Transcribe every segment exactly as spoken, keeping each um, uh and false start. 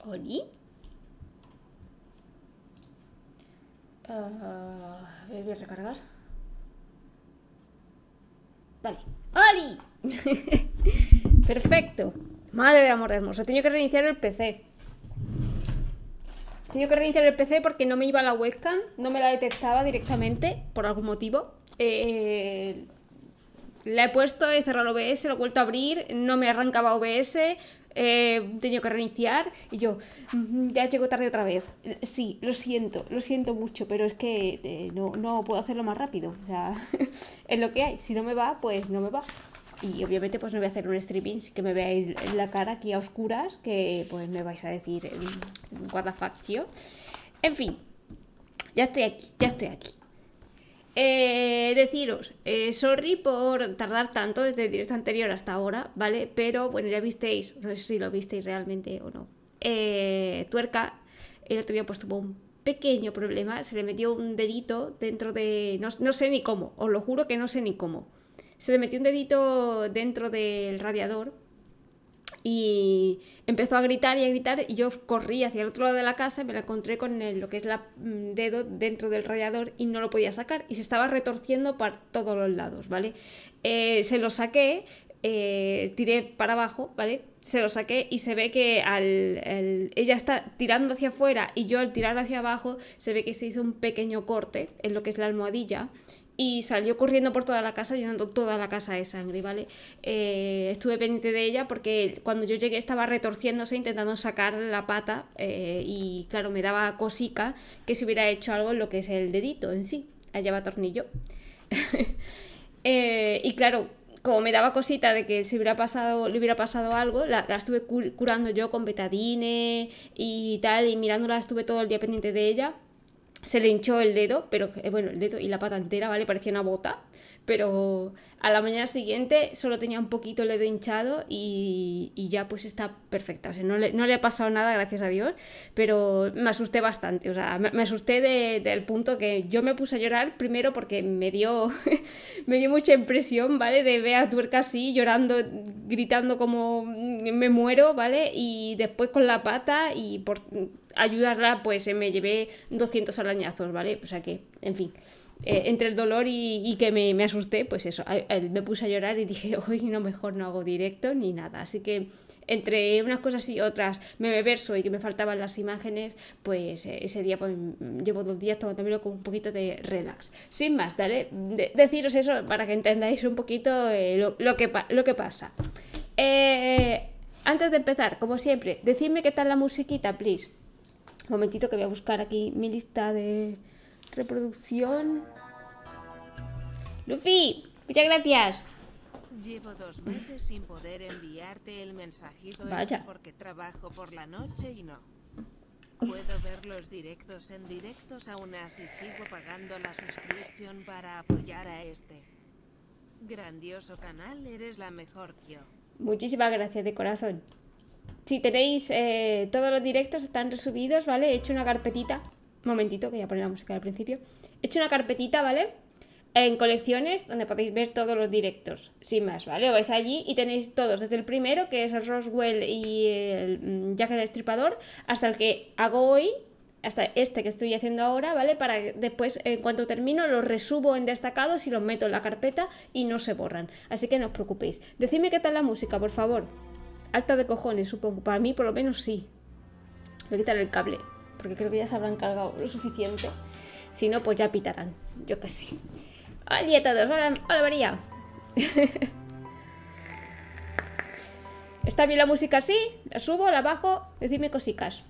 ¿Oli? Uh, voy a recargar. Vale. ¡Oli! Perfecto. Madre de amor hermoso. He tenido que reiniciar el P C. He tenido que reiniciar el P C porque no me iba la webcam. No me la detectaba directamente. Por algún motivo. Eh, la he puesto, he cerrado el O B S, lo he vuelto a abrir. No me arrancaba O B S. Eh, he tenido que reiniciar. Y yo, ya llego tarde otra vez. Sí, lo siento, lo siento mucho. Pero es que eh, no, no puedo hacerlo más rápido. O sea, es lo que hay. Si no me va, pues no me va. Y obviamente pues no voy a hacer un streaming que me veáis en la cara aquí a oscuras, que pues me vais a decir what the fuck, tío. En fin, ya estoy aquí, ya estoy aquí. Eh, deciros, eh, sorry por tardar tanto desde el directo anterior hasta ahora, ¿vale? Pero bueno, ya visteis, no sé si lo visteis realmente o no. Eh, Tuerca, el otro día pues tuvo un pequeño problema, se le metió un dedito dentro de... No, no sé ni cómo, os lo juro que no sé ni cómo. Se le metió un dedito dentro del radiador y empezó a gritar y a gritar y yo corrí hacia el otro lado de la casa y me la encontré con el, lo que es el dedo dentro del radiador y no lo podía sacar y se estaba retorciendo para todos los lados, ¿vale? Eh, se lo saqué, eh, tiré para abajo, ¿vale? Se lo saqué y se ve que al, el, ella está tirando hacia afuera y yo al tirar hacia abajo se ve que se hizo un pequeño corte en lo que es la almohadilla y salió corriendo por toda la casa, llenando toda la casa de sangre, ¿vale? Eh, estuve pendiente de ella porque cuando yo llegué estaba retorciéndose intentando sacar la pata eh, y claro, me daba cosica que se hubiera hecho algo en lo que es el dedito en sí, allá va tornillo. eh, y claro, como me daba cosita de que se hubiera pasado, le hubiera pasado algo, la, la estuve curando yo con betadine y tal, y mirándola estuve todo el día pendiente de ella. Se le hinchó el dedo, pero bueno, el dedo y la pata entera, ¿vale? Parecía una bota, pero a la mañana siguiente solo tenía un poquito el dedo hinchado y, y ya pues está perfecta. O sea, no le, no le ha pasado nada, gracias a Dios, pero me asusté bastante. O sea, me, me asusté de, del punto que yo me puse a llorar primero porque me dio, me dio mucha impresión, ¿vale? De ver a Tuerca así, llorando, gritando como me muero, ¿vale? Y después con la pata y por ayudarla pues me llevé doscientos arañazos, ¿vale? O sea que, en fin, eh, entre el dolor y, y que me, me asusté, pues eso, a, a, me puse a llorar y dije, hoy no, mejor no hago directo ni nada. Así que entre unas cosas y otras, me verso y que me faltaban las imágenes, pues eh, ese día pues llevo dos días tomándomelo con un poquito de relax. Sin más, ¿vale? De, deciros eso para que entendáis un poquito eh, lo, lo, que, lo que pasa. Eh, antes de empezar, como siempre, decidme qué tal la musiquita, please. Un momentito que voy a buscar aquí mi lista de reproducción. Luffy, muchas gracias. Llevo dos meses sin poder enviarte el mensajito Vaya. este porque trabajo por la noche y no puedo ver los directos en directos, aún así sigo pagando la suscripción para apoyar a este grandioso canal. Eres la mejor, tío. Muchísimas gracias de corazón. Si tenéis eh, todos los directos están resubidos, ¿vale? He hecho una carpetita. Un momentito, que voy a poner la música al principio. He hecho una carpetita, ¿vale? En colecciones donde podéis ver todos los directos. Sin más, ¿vale? Vais allí y tenéis todos, desde el primero, que es el Roswell y el Jack el Destripador, hasta el que hago hoy, hasta este que estoy haciendo ahora, ¿vale? Para que después, en cuanto termino, los resubo en destacados y los meto en la carpeta y no se borran. Así que no os preocupéis. Decidme qué tal la música, por favor. Alta de cojones, supongo. Para mí, por lo menos, sí. Voy a quitar el cable, porque creo que ya se habrán cargado lo suficiente. Si no, pues ya pitarán. Yo qué sé. Hola a todos. Hola, hola María. ¿Está bien la música así? ¿La subo? ¿La bajo? Decidme cositas.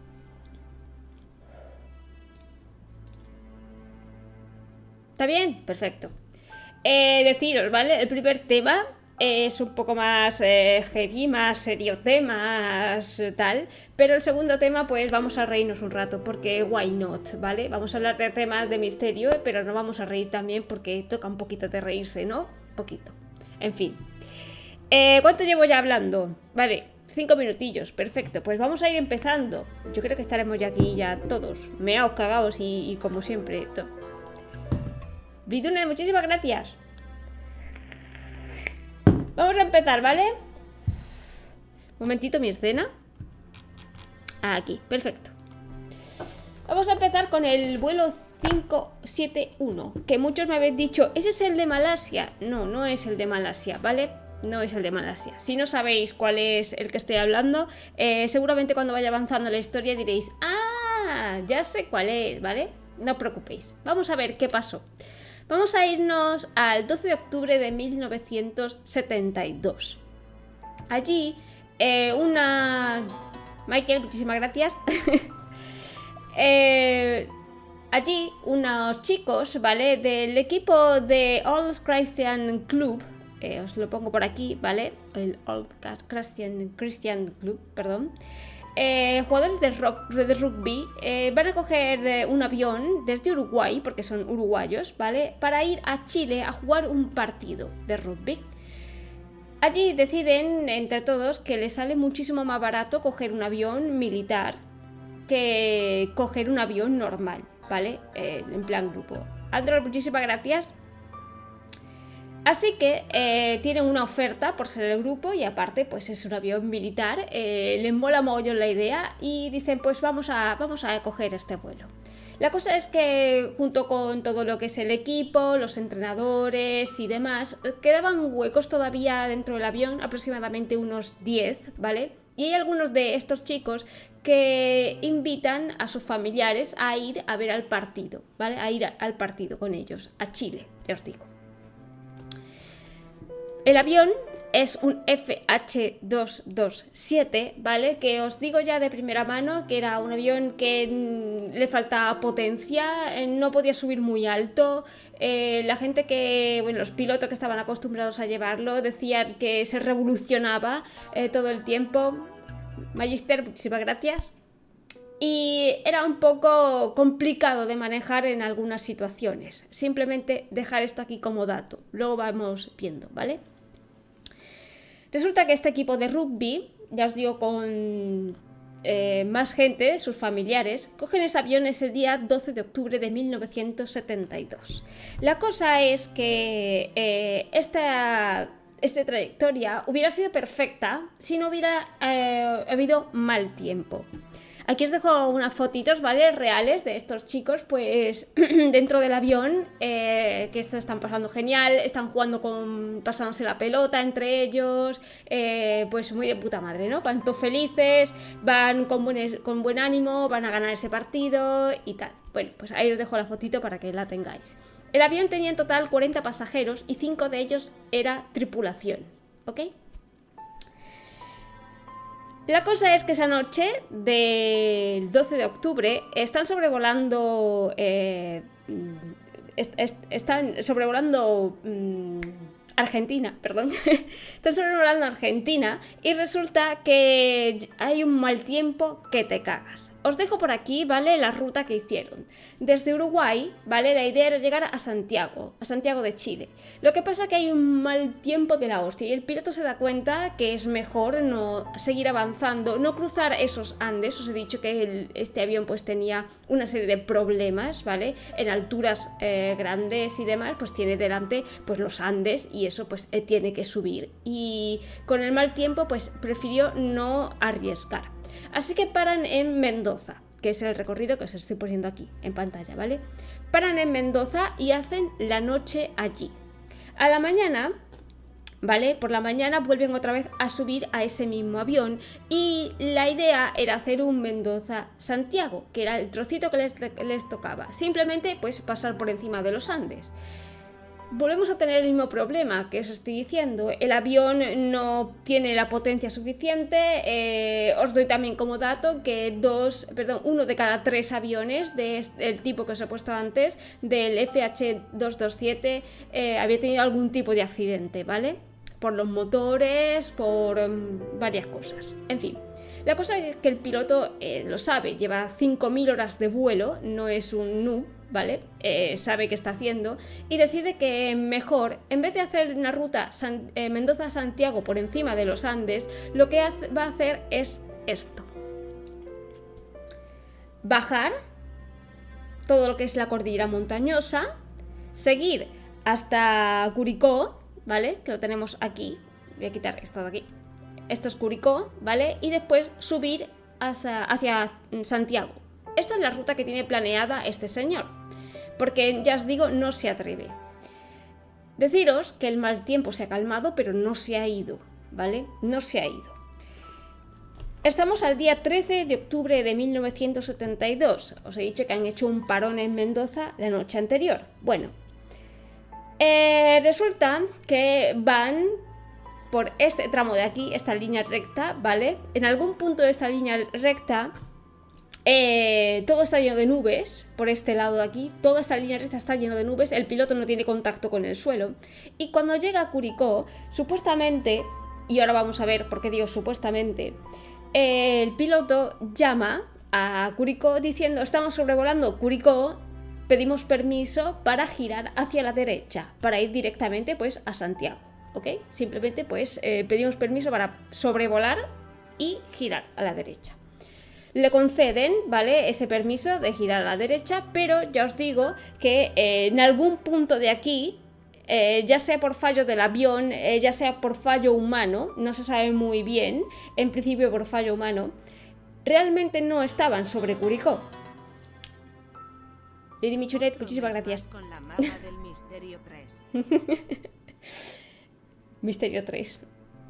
¿Está bien? Perfecto. Eh, deciros, ¿vale? El primer tema es un poco más eh, heavy, más seriote, más eh, tal. Pero el segundo tema, pues vamos a reírnos un rato, porque why not, ¿vale? Vamos a hablar de temas de misterio, pero no vamos a reír también porque toca un poquito de reírse, ¿no? Un poquito. En fin. Eh, ¿Cuánto llevo ya hablando? Vale, cinco minutillos, perfecto. Pues vamos a ir empezando. Yo creo que estaremos ya aquí ya todos, meaos, cagados y, y como siempre. Bridune, muchísimas gracias. Vamos a empezar, ¿vale? Un momentito, mi escena. Aquí, perfecto. Vamos a empezar con el vuelo cinco siete uno, que muchos me habéis dicho, ¿ese es el de Malasia? No, no es el de Malasia, ¿vale? No es el de Malasia. Si no sabéis cuál es el que estoy hablando, eh, seguramente cuando vaya avanzando la historia diréis, ¡ah! Ya sé cuál es, ¿vale? No os preocupéis. Vamos a ver qué pasó. Vamos a irnos al doce de octubre de mil novecientos setenta y dos. Allí, eh, una... Michael, muchísimas gracias. eh... Allí, unos chicos, ¿vale? Del equipo de Old Christian Club, eh, os lo pongo por aquí, ¿vale? El Old Christian, Christian Club, perdón. Eh, jugadores de, rock, de rugby eh, van a coger eh, un avión desde Uruguay, porque son uruguayos, ¿vale? Para ir a Chile a jugar un partido de rugby. Allí deciden, entre todos, que les sale muchísimo más barato coger un avión militar que coger un avión normal, ¿vale? Eh, en plan grupo. Android, muchísimas gracias. Así que eh, tienen una oferta por ser el grupo y aparte pues es un avión militar, eh, les mola mogollón la idea y dicen pues vamos a, vamos a coger este vuelo. La cosa es que junto con todo lo que es el equipo, los entrenadores y demás, quedaban huecos todavía dentro del avión, aproximadamente unos diez, ¿vale? Y hay algunos de estos chicos que invitan a sus familiares a ir a ver al partido, ¿vale? A ir al partido con ellos, a Chile, ya os digo. El avión es un F H doscientos veintisiete, ¿vale? Que os digo ya de primera mano que era un avión que mm, le faltaba potencia, eh, no podía subir muy alto. Eh, la gente que, bueno, los pilotos que estaban acostumbrados a llevarlo decían que se revolucionaba eh, todo el tiempo. Magister, muchísimas gracias. Y era un poco complicado de manejar en algunas situaciones. Simplemente dejar esto aquí como dato. Luego vamos viendo, ¿vale? Resulta que este equipo de rugby, ya os digo, con eh, más gente, sus familiares, cogen ese avión ese día doce de octubre de mil novecientos setenta y dos. La cosa es que eh, esta... Esta trayectoria hubiera sido perfecta si no hubiera eh, habido mal tiempo. Aquí os dejo unas fotitos, ¿vale? Reales de estos chicos, pues dentro del avión, eh, que esto están pasando genial, están jugando con, pasándose la pelota entre ellos, eh, pues muy de puta madre, ¿no? Van todos felices, van con buen, con buen ánimo, van a ganar ese partido y tal. Bueno, pues ahí os dejo la fotito para que la tengáis. El avión tenía en total cuarenta pasajeros y cinco de ellos era tripulación, ¿ok? La cosa es que esa noche del doce de octubre están sobrevolando... Eh, est est están sobrevolando... Mm, Argentina, perdón. Están sobrevolando Argentina y resulta que hay un mal tiempo que te cagas. Os dejo por aquí, ¿vale? La ruta que hicieron. Desde Uruguay, ¿vale? La idea era llegar a Santiago, a Santiago de Chile. Lo que pasa es que hay un mal tiempo de la hostia y el piloto se da cuenta que es mejor no seguir avanzando, no cruzar esos Andes. Os he dicho que el, este avión pues tenía una serie de problemas, ¿vale? En alturas eh, grandes y demás, pues tiene delante pues los Andes y eso pues eh, tiene que subir. Y con el mal tiempo pues prefirió no arriesgar. Así que paran en Mendoza, que es el recorrido que os estoy poniendo aquí en pantalla, ¿vale? Paran en Mendoza y hacen la noche allí. A la mañana, ¿vale? Por la mañana vuelven otra vez a subir a ese mismo avión y la idea era hacer un Mendoza-Santiago, que era el trocito que les, les tocaba. Simplemente, pues, pasar por encima de los Andes. Volvemos a tener el mismo problema que os estoy diciendo. El avión no tiene la potencia suficiente. Eh, os doy también como dato que dos, perdón, uno de cada tres aviones de, del tipo que os he puesto antes, del F H doscientos veintisiete, eh, había tenido algún tipo de accidente, ¿vale? Por los motores, por um, varias cosas. En fin. La cosa es que el piloto eh, lo sabe, lleva cinco mil horas de vuelo, no es un noob, ¿vale? Eh, sabe qué está haciendo y decide que mejor, en vez de hacer una ruta San, eh, Mendoza-Santiago por encima de los Andes, lo que hace, va a hacer es esto. Bajar todo lo que es la cordillera montañosa, seguir hasta Curicó, ¿vale? Que lo tenemos aquí. Voy a quitar esto de aquí. Esto es Curicó, ¿vale? Y después subir hacia, hacia Santiago. Esta es la ruta que tiene planeada este señor, porque ya os digo, no se atreve. Deciros que el mal tiempo se ha calmado, pero no se ha ido, ¿vale? No se ha ido. Estamos al día trece de octubre de mil novecientos setenta y dos. Os he dicho que han hecho un parón en Mendoza la noche anterior. Bueno, eh, resulta que van por este tramo de aquí, esta línea recta, ¿vale? En algún punto de esta línea recta, eh, todo está lleno de nubes, por este lado de aquí, toda esta línea recta está lleno de nubes, el piloto no tiene contacto con el suelo, y cuando llega a Curicó, supuestamente, y ahora vamos a ver por qué digo supuestamente, eh, el piloto llama a Curicó diciendo, estamos sobrevolando Curicó, pedimos permiso para girar hacia la derecha, para ir directamente pues a Santiago, ¿ok? Simplemente pues eh, pedimos permiso para sobrevolar y girar a la derecha. Le conceden, ¿vale?, ese permiso de girar a la derecha, pero ya os digo que eh, en algún punto de aquí, eh, ya sea por fallo del avión, eh, ya sea por fallo humano, no se sabe muy bien, en principio por fallo humano, realmente no estaban sobre Curicó. Lady Michuret, muchísimas gracias. Con la mapa del Misterio tres. Misterio tres.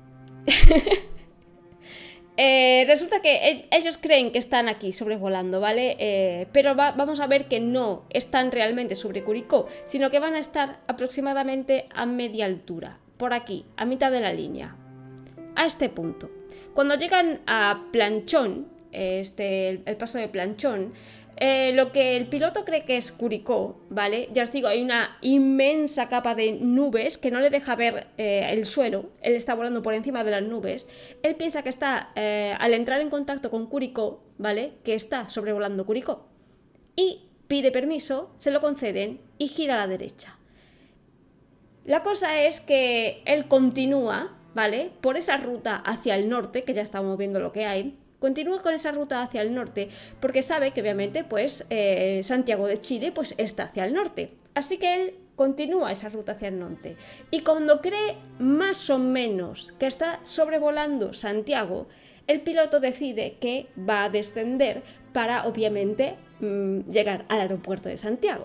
Eh, resulta que ellos creen que están aquí sobrevolando, ¿vale? Eh, pero va, vamos a ver que no están realmente sobre Curicó, sino que van a estar aproximadamente a media altura, por aquí, a mitad de la línea, a este punto. Cuando llegan a Planchón, este, el, el paso de Planchón, eh, lo que el piloto cree que es Curicó, ¿vale? Ya os digo, hay una inmensa capa de nubes que no le deja ver eh, el suelo, él está volando por encima de las nubes, él piensa que está, eh, al entrar en contacto con Curicó, ¿vale?, que está sobrevolando Curicó, y pide permiso, se lo conceden y gira a la derecha. La cosa es que él continúa, ¿vale?, por esa ruta hacia el norte, que ya estamos viendo lo que hay. Continúa con esa ruta hacia el norte porque sabe que obviamente pues eh, Santiago de Chile pues está hacia el norte. Así que él continúa esa ruta hacia el norte. Y cuando cree más o menos que está sobrevolando Santiago, el piloto decide que va a descender para obviamente mmm, llegar al aeropuerto de Santiago.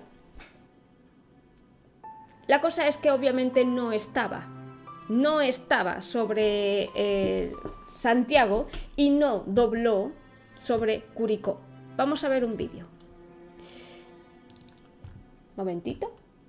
La cosa es que obviamente no estaba. No estaba sobre... Eh, Santiago y no dobló sobre Curicó. Vamos a ver un vídeo. Momentito.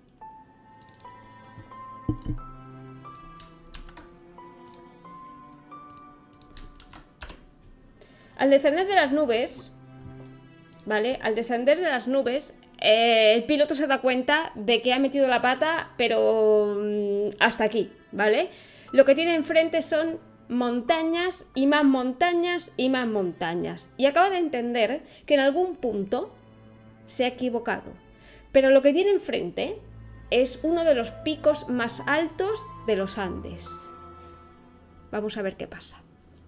Al descender de las nubes, ¿vale? Al descender de las nubes, eh, el piloto se da cuenta de que ha metido la pata, pero mmm, hasta aquí, ¿vale? Lo que tiene enfrente son montañas y más montañas y más montañas, y acaba de entender que en algún punto se ha equivocado, pero lo que tiene enfrente es uno de los picos más altos de los Andes. Vamos a ver qué pasa.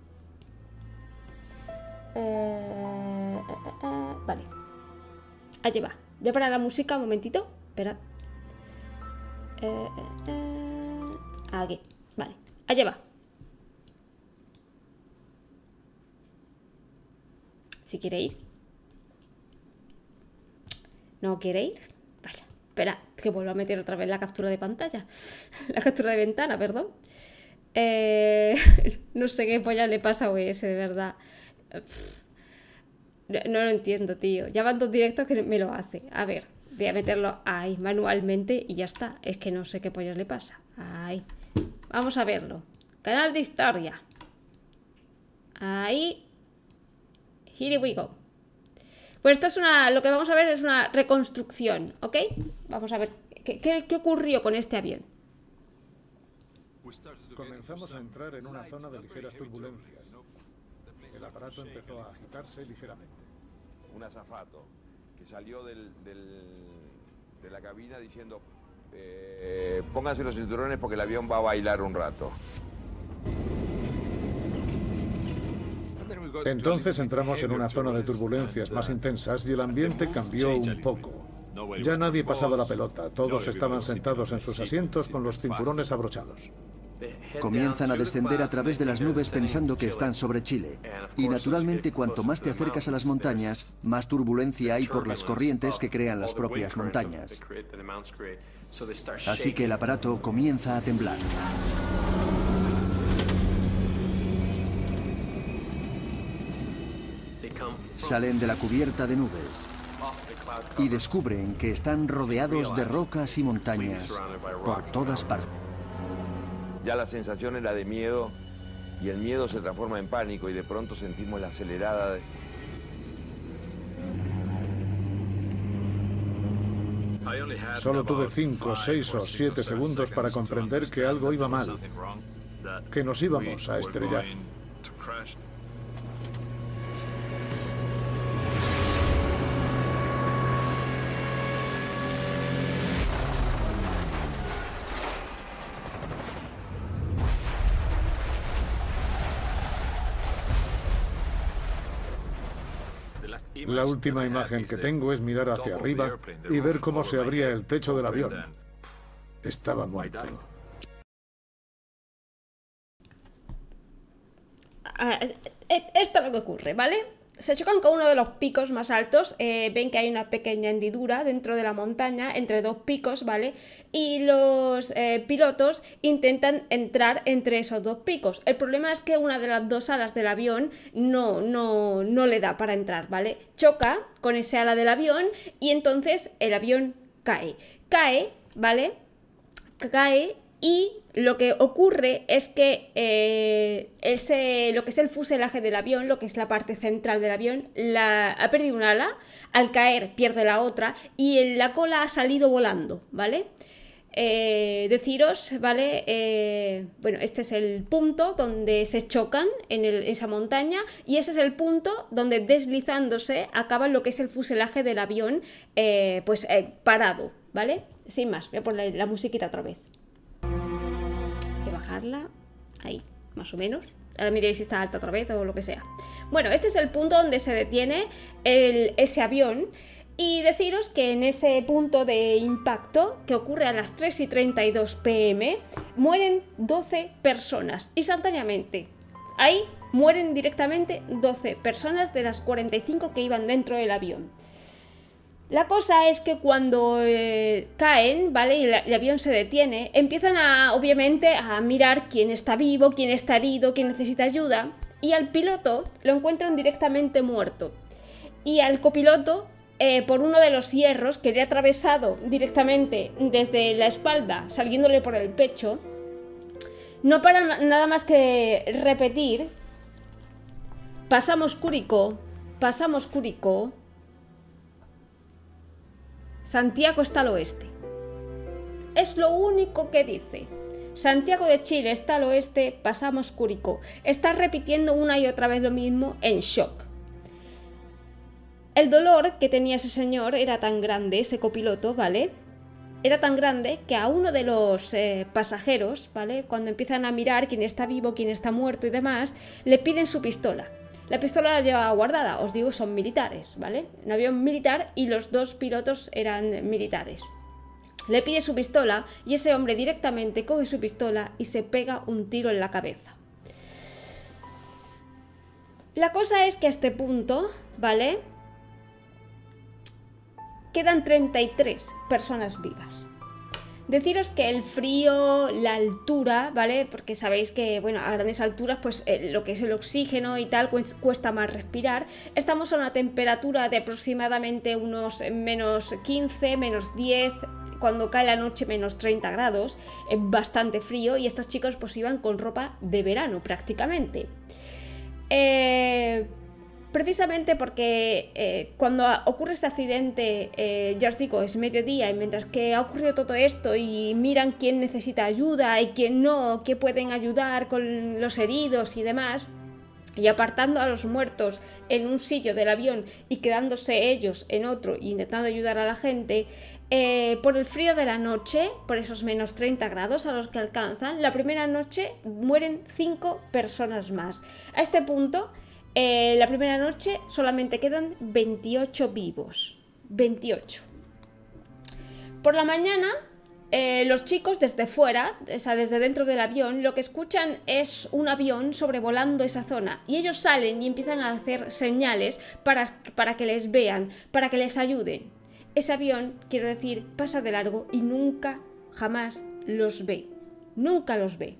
Eh, eh, eh, vale, allí va. Voy a parar la música un momentito, esperad. eh, eh, eh, aquí, vale, allí va. Si quiere ir. ¿No quiere ir? Vaya, espera, que vuelvo a meter otra vez la captura de pantalla. La captura de ventana, perdón. Eh, no sé qué polla le pasa a O B S, de verdad. No, no lo entiendo, tío. Ya van dos directos que me lo hace. A ver, voy a meterlo ahí manualmente y ya está. Es que no sé qué polla le pasa. Ahí. Vamos a verlo. Canal de historia. Ahí. Here we go. Pues esto es una, lo que vamos a ver es una reconstrucción, ¿ok? Vamos a ver qué, qué, qué ocurrió con este avión. Comenzamos a entrar en una zona de ligeras turbulencias. El aparato empezó a agitarse ligeramente. Un azafato que salió del, del, de la cabina diciendo eh, pónganse los cinturones porque el avión va a bailar un rato. Entonces entramos en una zona de turbulencias más intensas y el ambiente cambió un poco. Ya nadie pasaba la pelota, todos estaban sentados en sus asientos con los cinturones abrochados. Comienzan a descender a través de las nubes pensando que están sobre Chile. Y naturalmente, cuanto más te acercas a las montañas, más turbulencia hay por las corrientes que crean las propias montañas. Así que el aparato comienza a temblar. Salen de la cubierta de nubes y descubren que están rodeados de rocas y montañas por todas partes. Ya la sensación era de miedo y el miedo se transforma en pánico y de pronto sentimos la acelerada de... Solo tuve cinco, seis o siete segundos para comprender que algo iba mal, que nos íbamos a estrellar. La última imagen que tengo es mirar hacia arriba y ver cómo se abría el techo del avión. Estaba muerto. Ah, esto es lo que ocurre, ¿vale? Se chocan con uno de los picos más altos, eh, ven que hay una pequeña hendidura dentro de la montaña, entre dos picos, ¿vale? Y los eh, pilotos intentan entrar entre esos dos picos. El problema es que una de las dos alas del avión no, no, no le da para entrar, ¿vale? Choca con ese ala del avión y entonces el avión cae. Cae, ¿vale? Cae y lo que ocurre es que eh, ese, lo que es el fuselaje del avión, lo que es la parte central del avión, la, ha perdido un ala, al caer pierde la otra y en la cola ha salido volando, ¿vale? Eh, deciros, ¿vale? Eh, bueno, este es el punto donde se chocan en el, esa montaña y ese es el punto donde deslizándose acaba lo que es el fuselaje del avión eh, pues eh, parado, ¿vale? Sin más, voy a poner la musiquita otra vez. Bajarla, ahí, más o menos. Ahora me diréis si está alta otra vez o lo que sea. Bueno, este es el punto donde se detiene el, ese avión. Y deciros que en ese punto de impacto, que ocurre a las tres y treinta y dos pm, mueren doce personas instantáneamente. Ahí mueren directamente doce personas de las cuarenta y cinco que iban dentro del avión. La cosa es que cuando eh, caen, ¿vale? Y la, el avión se detiene, empiezan a, obviamente, a mirar quién está vivo, quién está herido, quién necesita ayuda, y al piloto lo encuentran directamente muerto. Y al copiloto, eh, por uno de los hierros que le ha atravesado directamente desde la espalda, saliéndole por el pecho, no para nada más que repetir: pasamos Curicó, pasamos Curicó, Santiago está al oeste. Es lo único que dice. Santiago de Chile está al oeste, pasamos Curicó. Está repitiendo una y otra vez lo mismo en shock. El dolor que tenía ese señor era tan grande, ese copiloto, ¿vale? Era tan grande que a uno de los eh, pasajeros, ¿vale? Cuando empiezan a mirar quién está vivo, quién está muerto y demás, le piden su pistola. La pistola la llevaba guardada, os digo, son militares, ¿vale? Un avión militar y los dos pilotos eran militares. Le pide su pistola y ese hombre directamente coge su pistola y se pega un tiro en la cabeza. La cosa es que a este punto, ¿vale? Quedan treinta y tres personas vivas. Deciros que el frío, la altura, ¿vale? Porque sabéis que, bueno, a grandes alturas, pues eh, lo que es el oxígeno y tal, cuesta más respirar. Estamos a una temperatura de aproximadamente unos menos quince, menos diez, cuando cae la noche menos treinta grados. Es bastante frío y estos chicos pues iban con ropa de verano prácticamente. Eh... Precisamente porque eh, cuando ocurre este accidente, eh, ya os digo, es mediodía y mientras que ha ocurrido todo esto y miran quién necesita ayuda y quién no, qué pueden ayudar con los heridos y demás, y apartando a los muertos en un sitio del avión y quedándose ellos en otro e intentando ayudar a la gente, eh, por el frío de la noche, por esos menos treinta grados a los que alcanzan, la primera noche mueren cinco personas más. A este punto... Eh, la primera noche solamente quedan veintiocho vivos. veintiocho. Por la mañana Eh, los chicos desde fuera, o sea, desde dentro del avión, lo que escuchan es un avión sobrevolando esa zona y ellos salen y empiezan a hacer señales para, para que les vean, para que les ayuden. Ese avión, quiero decir, pasa de largo y nunca, jamás los ve. Nunca los ve.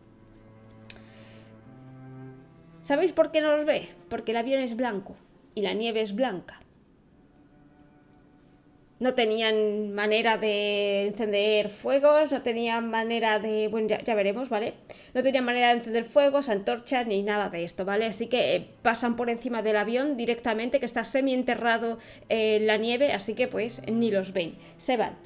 ¿Sabéis por qué no los ve? Porque el avión es blanco y la nieve es blanca. No tenían manera de encender fuegos, no tenían manera de... Bueno, ya, ya veremos, ¿vale? No tenían manera de encender fuegos, antorchas, ni nada de esto, ¿vale? Así que eh, pasan por encima del avión directamente, que está semi-enterrado en eh, la nieve, así que pues ni los ven. Se van.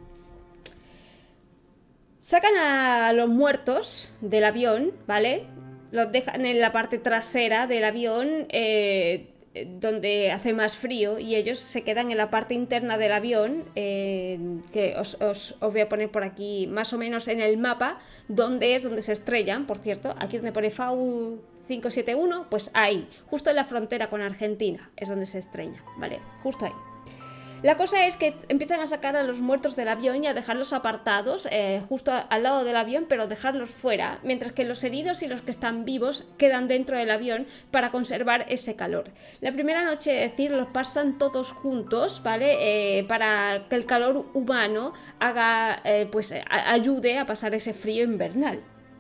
Sacan a los muertos del avión, ¿vale? Los dejan en la parte trasera del avión, eh... donde hace más frío, y ellos se quedan en la parte interna del avión, eh, que os, os, os voy a poner por aquí más o menos en el mapa, donde es donde se estrellan, por cierto, aquí donde pone F A U cinco siete uno, pues ahí, justo en la frontera con Argentina, es donde se estrella, ¿vale? Justo ahí. La cosa es que empiezan a sacar a los muertos del avión y a dejarlos apartados, eh, justo al lado del avión, pero dejarlos fuera, mientras que los heridos y los que están vivos quedan dentro del avión para conservar ese calor. La primera noche, es decir, los pasan todos juntos, ¿vale? Eh, para que el calor humano haga, eh, pues, a- ayude a pasar ese frío invernal.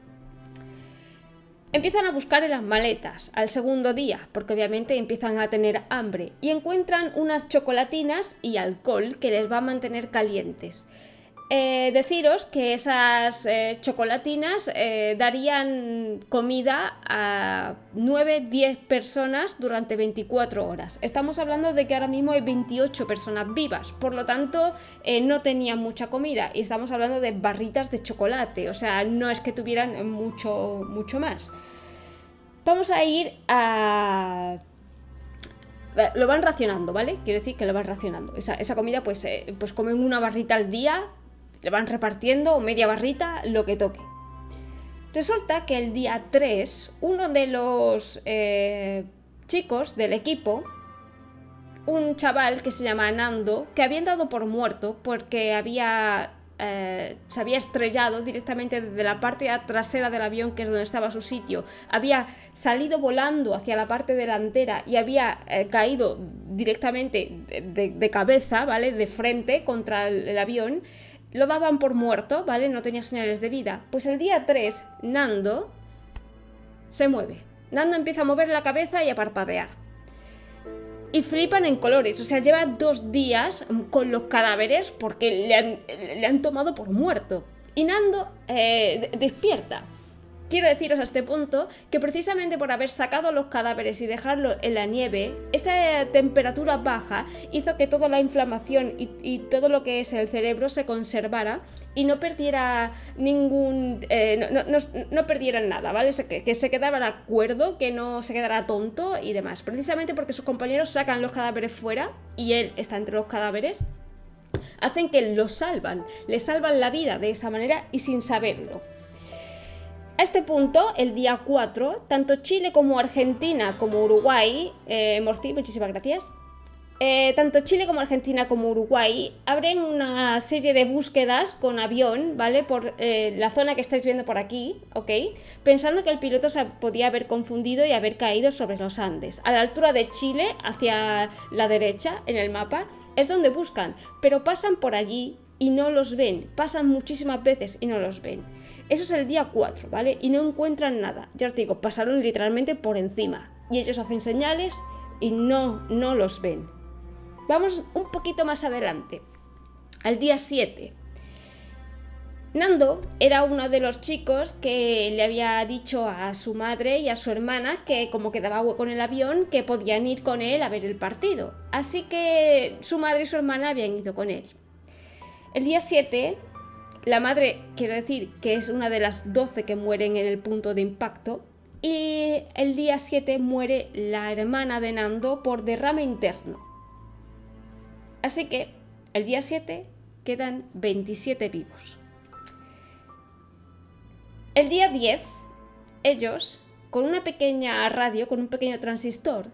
Empiezan a buscar en las maletas al segundo día, porque obviamente empiezan a tener hambre, y encuentran unas chocolatinas y alcohol que les va a mantener calientes. Eh, deciros que esas eh, chocolatinas eh, darían comida a nueve a diez personas durante veinticuatro horas. Estamos hablando de que ahora mismo hay veintiocho personas vivas, por lo tanto eh, no tenían mucha comida, y estamos hablando de barritas de chocolate, o sea, no es que tuvieran mucho, mucho más. Vamos a ir a... Lo van racionando, ¿vale? Quiero decir que lo van racionando. Esa, esa comida pues, eh, pues comen una barrita al día, le van repartiendo, o media barrita, lo que toque. Resulta que el día tres, uno de los eh, chicos del equipo, un chaval que se llama Nando, que habían dado por muerto porque había... Eh, se había estrellado directamente desde la parte trasera del avión, que es donde estaba su sitio, había salido volando hacia la parte delantera y había eh, caído directamente de, de, de cabeza, ¿vale? De frente contra el, el avión. Lo daban por muerto, ¿vale? No tenía señales de vida. Pues el día tres, Nando se mueve. Nando empieza a mover la cabeza y a parpadear. Y flipan en colores, o sea, lleva dos días con los cadáveres porque le han, le han tomado por muerto. Y Nando eh, despierta. Quiero deciros a este punto que precisamente por haber sacado los cadáveres y dejarlos en la nieve, esa temperatura baja hizo que toda la inflamación y, y todo lo que es el cerebro se conservara y no perdiera ningún... Eh, no, no, no, no perdieran nada, ¿vale? Que, que se quedara cuerdo, que no se quedara tonto y demás. Precisamente porque sus compañeros sacan los cadáveres fuera y él está entre los cadáveres, hacen que lo salvan, le salvan la vida de esa manera y sin saberlo. A este punto, el día cuatro, tanto Chile como Argentina como Uruguay, eh, Morci, muchísimas gracias, eh, tanto Chile como Argentina como Uruguay abren una serie de búsquedas con avión, ¿vale? Por eh, la zona que estáis viendo por aquí, ¿ok? Pensando que el piloto se podía haber confundido y haber caído sobre los Andes. A la altura de Chile, hacia la derecha, en el mapa, es donde buscan, pero pasan por allí y no los ven, pasan muchísimas veces y no los ven. Eso es el día cuatro, ¿vale? Y no encuentran nada. Ya os digo, pasaron literalmente por encima. Y ellos hacen señales y no, no los ven. Vamos un poquito más adelante. Al día siete. Nando era uno de los chicos que le había dicho a su madre y a su hermana que como quedaba hueco en el avión, que podían ir con él a ver el partido. Así que su madre y su hermana habían ido con él. El día siete... La madre, quiero decir, que es una de las doce que mueren en el punto de impacto. Y el día siete muere la hermana de Nando por derrame interno. Así que el día siete quedan veintisiete vivos. El día diez, ellos, con una pequeña radio, con un pequeño transistor,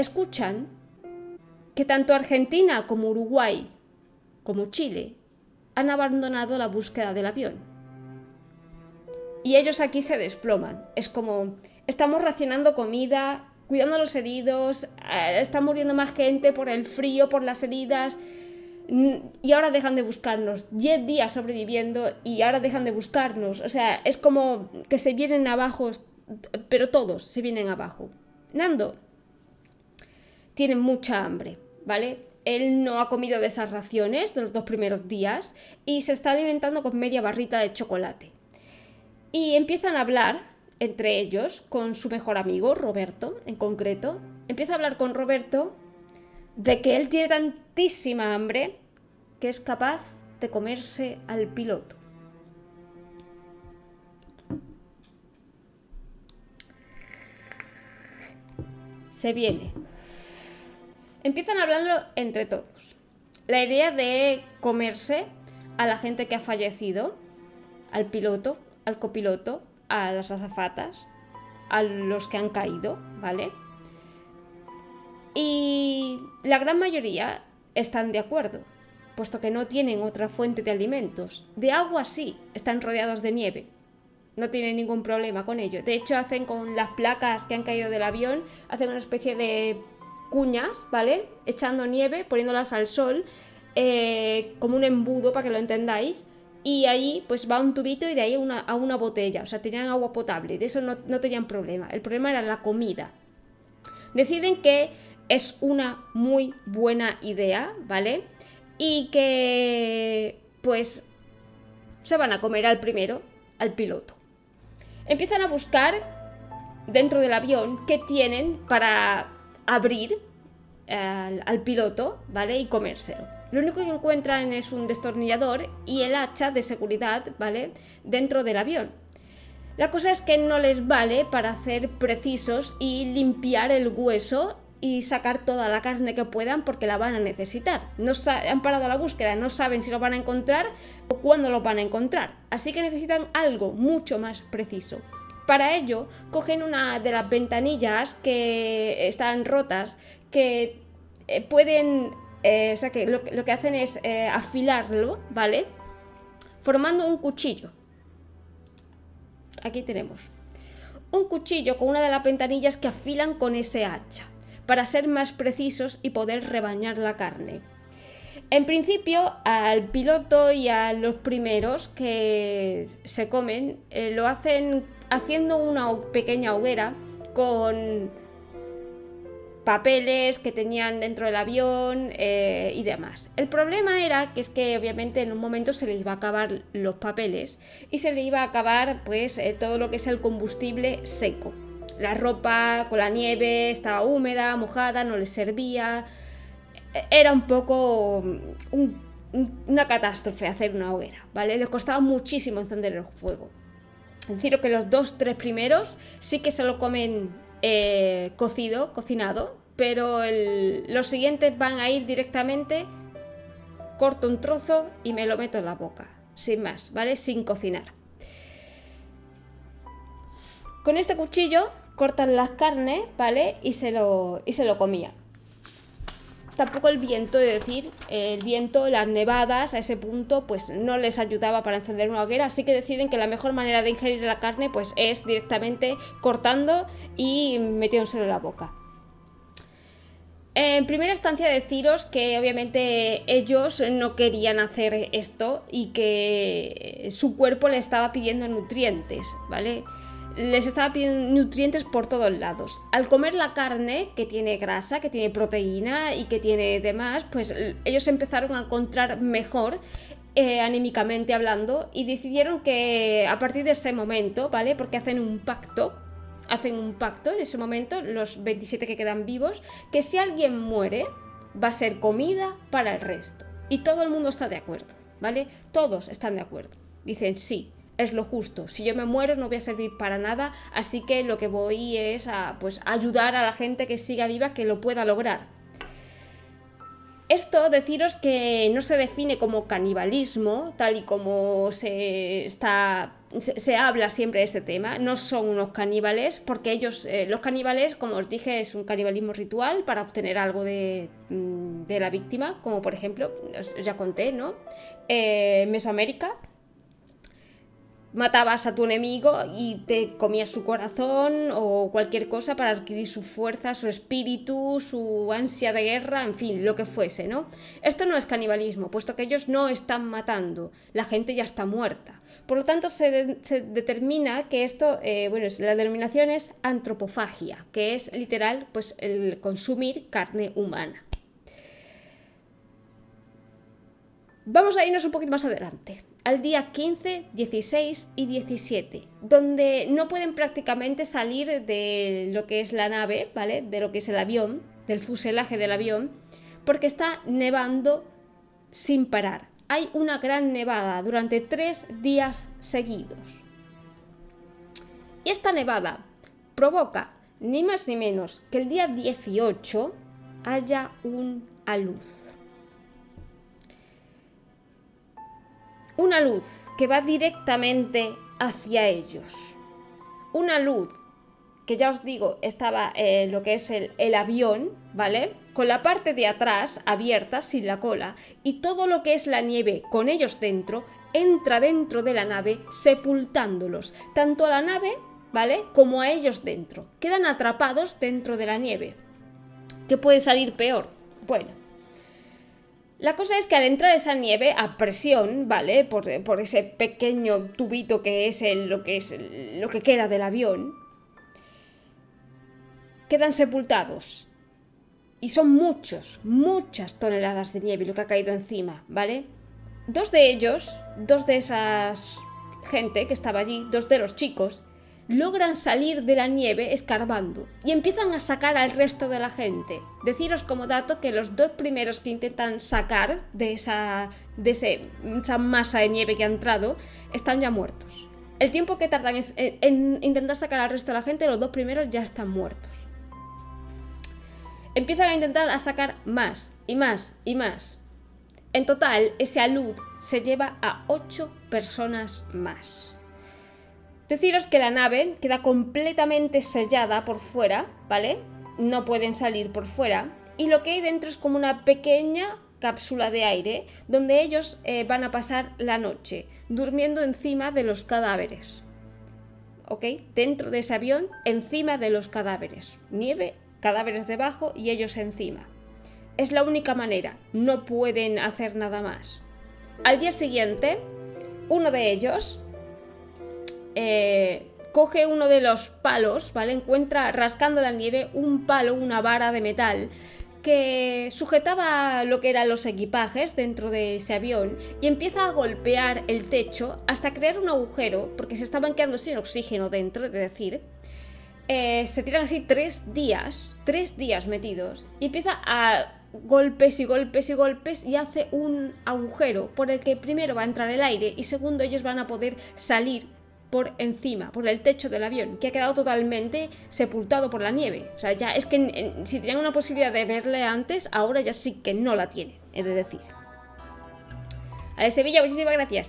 escuchan que tanto Argentina como Uruguay, como Chile, han abandonado la búsqueda del avión. Y ellos aquí se desploman. Es como, estamos racionando comida, cuidando a los heridos, eh, está muriendo más gente por el frío, por las heridas, y ahora dejan de buscarnos. Diez días sobreviviendo y ahora dejan de buscarnos. O sea, es como que se vienen abajo, pero todos se vienen abajo. Nando tiene mucha hambre, ¿vale? Él no ha comido de esas raciones de los dos primeros días y se está alimentando con media barrita de chocolate. Y empiezan a hablar entre ellos con su mejor amigo, Roberto, en concreto. Empieza a hablar con Roberto de que él tiene tantísima hambre que es capaz de comerse al piloto. Se viene. Empiezan a hablarlo entre todos. La idea de comerse a la gente que ha fallecido, al piloto, al copiloto, a las azafatas, a los que han caído, ¿vale? Y la gran mayoría están de acuerdo, puesto que no tienen otra fuente de alimentos. De agua sí, están rodeados de nieve. No tienen ningún problema con ello. De hecho, hacen con las placas que han caído del avión, hacen una especie de cuñas, ¿vale? Echando nieve, poniéndolas al sol, eh, como un embudo, para que lo entendáis. Y ahí pues va un tubito y de ahí una, a una botella. O sea, tenían agua potable, de eso no, no tenían problema. El problema era la comida. Deciden que es una muy buena idea, ¿vale? Y que pues se van a comer al primero, al piloto. Empiezan a buscar dentro del avión qué tienen para abrir al, al piloto, ¿vale? Y comérselo. Lo único que encuentran es un destornillador y el hacha de seguridad, ¿vale? Dentro del avión. La cosa es que no les vale para ser precisos y limpiar el hueso y sacar toda la carne que puedan porque la van a necesitar. No han parado la búsqueda, no saben si lo van a encontrar o cuándo lo van a encontrar. Así que necesitan algo mucho más preciso. Para ello, cogen una de las ventanillas que están rotas, que eh, pueden... Eh, o sea que lo, lo que hacen es eh, afilarlo, ¿vale? Formando un cuchillo. Aquí tenemos un cuchillo con una de las ventanillas que afilan con ese hacha, para ser más precisos y poder rebañar la carne. En principio, al piloto y a los primeros que se comen, eh, lo hacen haciendo una pequeña hoguera con papeles que tenían dentro del avión eh, y demás. El problema era que es que obviamente en un momento se le iba a acabar los papeles y se le iba a acabar pues eh, todo lo que es el combustible seco. La ropa con la nieve estaba húmeda, mojada, no les servía. Era un poco un, un, una catástrofe hacer una hoguera, ¿vale? Les costaba muchísimo encender el fuego. Es decir, que los dos, tres primeros sí que se lo comen Eh, cocido, cocinado, pero el, los siguientes van a ir directamente, corto un trozo y me lo meto en la boca, sin más, ¿vale? Sin cocinar. Con este cuchillo cortan las carnes, ¿vale? Y se lo, y se lo comían. Tampoco el viento, es decir, el viento, las nevadas a ese punto pues no les ayudaba para encender una hoguera, así que deciden que la mejor manera de ingerir la carne pues es directamente cortando y metiéndoselo en la boca. En primera instancia deciros que obviamente ellos no querían hacer esto y que su cuerpo le estaba pidiendo nutrientes, ¿vale? Les estaba pidiendo nutrientes por todos lados. Al comer la carne, que tiene grasa, que tiene proteína y que tiene demás, pues ellos empezaron a encontrar mejor eh, anímicamente hablando y decidieron que a partir de ese momento, ¿vale? Porque hacen un pacto, hacen un pacto en ese momento, los veintisiete que quedan vivos, que si alguien muere, va a ser comida para el resto. Y todo el mundo está de acuerdo, ¿vale? Todos están de acuerdo. Dicen sí. Es lo justo, si yo me muero no voy a servir para nada, así que lo que voy es a pues, ayudar a la gente que siga viva que lo pueda lograr. Esto, deciros que no se define como canibalismo, tal y como se, está, se, se habla siempre de este tema, no son unos caníbales, porque ellos, eh, los caníbales, como os dije, es un canibalismo ritual para obtener algo de... Mmm, de la víctima, como por ejemplo, os, ya conté, ¿no? Eh, Mesoamérica. Matabas a tu enemigo y te comías su corazón o cualquier cosa para adquirir su fuerza, su espíritu, su ansia de guerra, en fin, lo que fuese, ¿no? Esto no es canibalismo, puesto que ellos no están matando, la gente ya está muerta. Por lo tanto, se, de, se determina que esto, eh, bueno, la denominación es antropofagia, que es literal, pues, el consumir carne humana. Vamos a irnos un poquito más adelante, al día quince, dieciséis y diecisiete, donde no pueden prácticamente salir de lo que es la nave, ¿vale? De lo que es el avión, del fuselaje del avión, porque está nevando sin parar. Hay una gran nevada durante tres días seguidos. Y esta nevada provoca ni más ni menos que el día dieciocho haya un alud. Una luz que va directamente hacia ellos. Una luz que ya os digo, estaba eh, lo que es el, el avión, ¿vale? Con la parte de atrás abierta, sin la cola, y todo lo que es la nieve con ellos dentro, entra dentro de la nave sepultándolos, tanto a la nave, ¿vale? Como a ellos dentro. Quedan atrapados dentro de la nieve. ¿Qué puede salir peor? Bueno, la cosa es que al entrar esa nieve a presión, ¿vale? Por, por ese pequeño tubito que es el, lo que es el, lo que queda del avión, quedan sepultados. Y son muchos, muchas toneladas de nieve lo que ha caído encima, ¿vale? Dos de ellos, dos de esas gente que estaba allí, dos de los chicos, logran salir de la nieve escarbando y empiezan a sacar al resto de la gente. Deciros como dato que los dos primeros que intentan sacar de esa, de ese, esa masa de nieve que ha entrado están ya muertos. El tiempo que tardan en, en intentar sacar al resto de la gente, los dos primeros ya están muertos. Empiezan a intentar a sacar más y más y más. En total, ese alud se lleva a ocho personas más. Deciros que la nave queda completamente sellada por fuera, ¿vale? No pueden salir por fuera. Y lo que hay dentro es como una pequeña cápsula de aire donde ellos eh, van a pasar la noche, durmiendo encima de los cadáveres. ¿Ok? Dentro de ese avión, encima de los cadáveres. Nieve, cadáveres debajo y ellos encima. Es la única manera, no pueden hacer nada más. Al día siguiente, uno de ellos eh, coge uno de los palos, ¿vale? Encuentra rascando la nieve un palo, una vara de metal que sujetaba lo que eran los equipajes dentro de ese avión y empieza a golpear el techo hasta crear un agujero porque se estaban quedando sin oxígeno dentro, es decir, eh, se tiran así tres días, tres días metidos y empieza a golpes y golpes y golpes y hace un agujero por el que primero va a entrar el aire y segundo ellos van a poder salir por encima, por el techo del avión, que ha quedado totalmente sepultado por la nieve. O sea, ya es que en, en, si tenían una posibilidad de verle antes, ahora ya sí que no la tienen, he de decir. A ver, Sevilla, muchísimas gracias.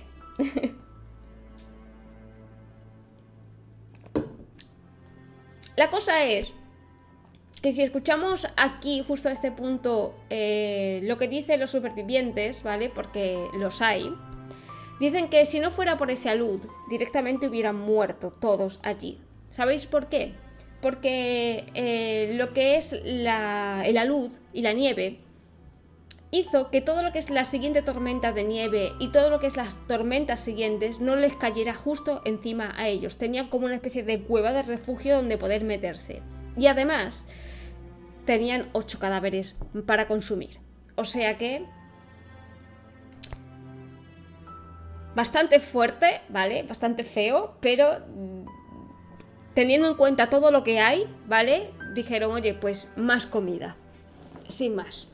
La cosa es que si escuchamos aquí, justo a este punto, eh, lo que dicen los supervivientes, ¿vale? Porque los hay. Dicen que si no fuera por ese alud, directamente hubieran muerto todos allí. ¿Sabéis por qué? Porque eh, lo que es la, el alud y la nieve hizo que todo lo que es la siguiente tormenta de nieve y todo lo que es las tormentas siguientes no les cayera justo encima a ellos. Tenían como una especie de cueva de refugio donde poder meterse. Y además tenían ocho cadáveres para consumir. O sea que bastante fuerte, ¿vale? Bastante feo, pero teniendo en cuenta todo lo que hay, ¿vale? Dijeron, oye, pues más comida. Sin más.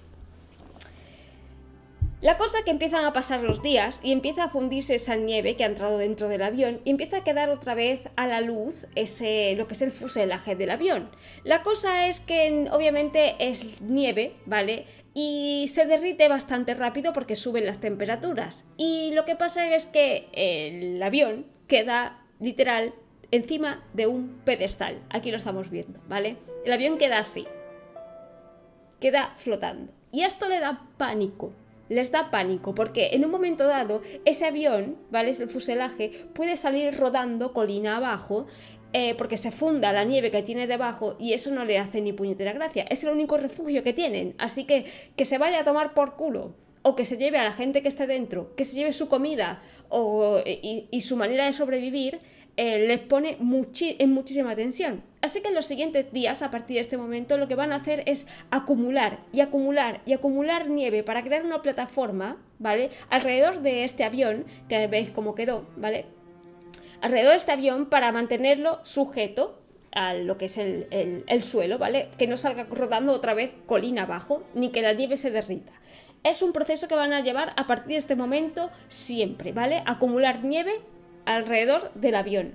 La cosa es que empiezan a pasar los días y empieza a fundirse esa nieve que ha entrado dentro del avión y empieza a quedar otra vez a la luz ese, lo que es el fuselaje del avión. La cosa es que obviamente es nieve, ¿vale? Y se derrite bastante rápido porque suben las temperaturas. Y lo que pasa es que el avión queda literal encima de un pedestal. Aquí lo estamos viendo, ¿vale? El avión queda así. Queda flotando. Y esto le da pánico. Les da pánico porque en un momento dado ese avión, ¿vale? El fuselaje puede salir rodando colina abajo eh, porque se funda la nieve que tiene debajo y eso no le hace ni puñetera gracia. Es el único refugio que tienen, así que que se vaya a tomar por culo o que se lleve a la gente que esté dentro, que se lleve su comida o, y, y su manera de sobrevivir eh, les pone muchi en muchísima tensión. Así que en los siguientes días, a partir de este momento, lo que van a hacer es acumular y acumular y acumular nieve para crear una plataforma, ¿vale? Alrededor de este avión, que veis cómo quedó, ¿vale? Alrededor de este avión para mantenerlo sujeto a lo que es el, el, el suelo, ¿vale? Que no salga rodando otra vez colina abajo, ni que la nieve se derrita. Es un proceso que van a llevar a partir de este momento siempre, ¿vale? Acumular nieve alrededor del avión.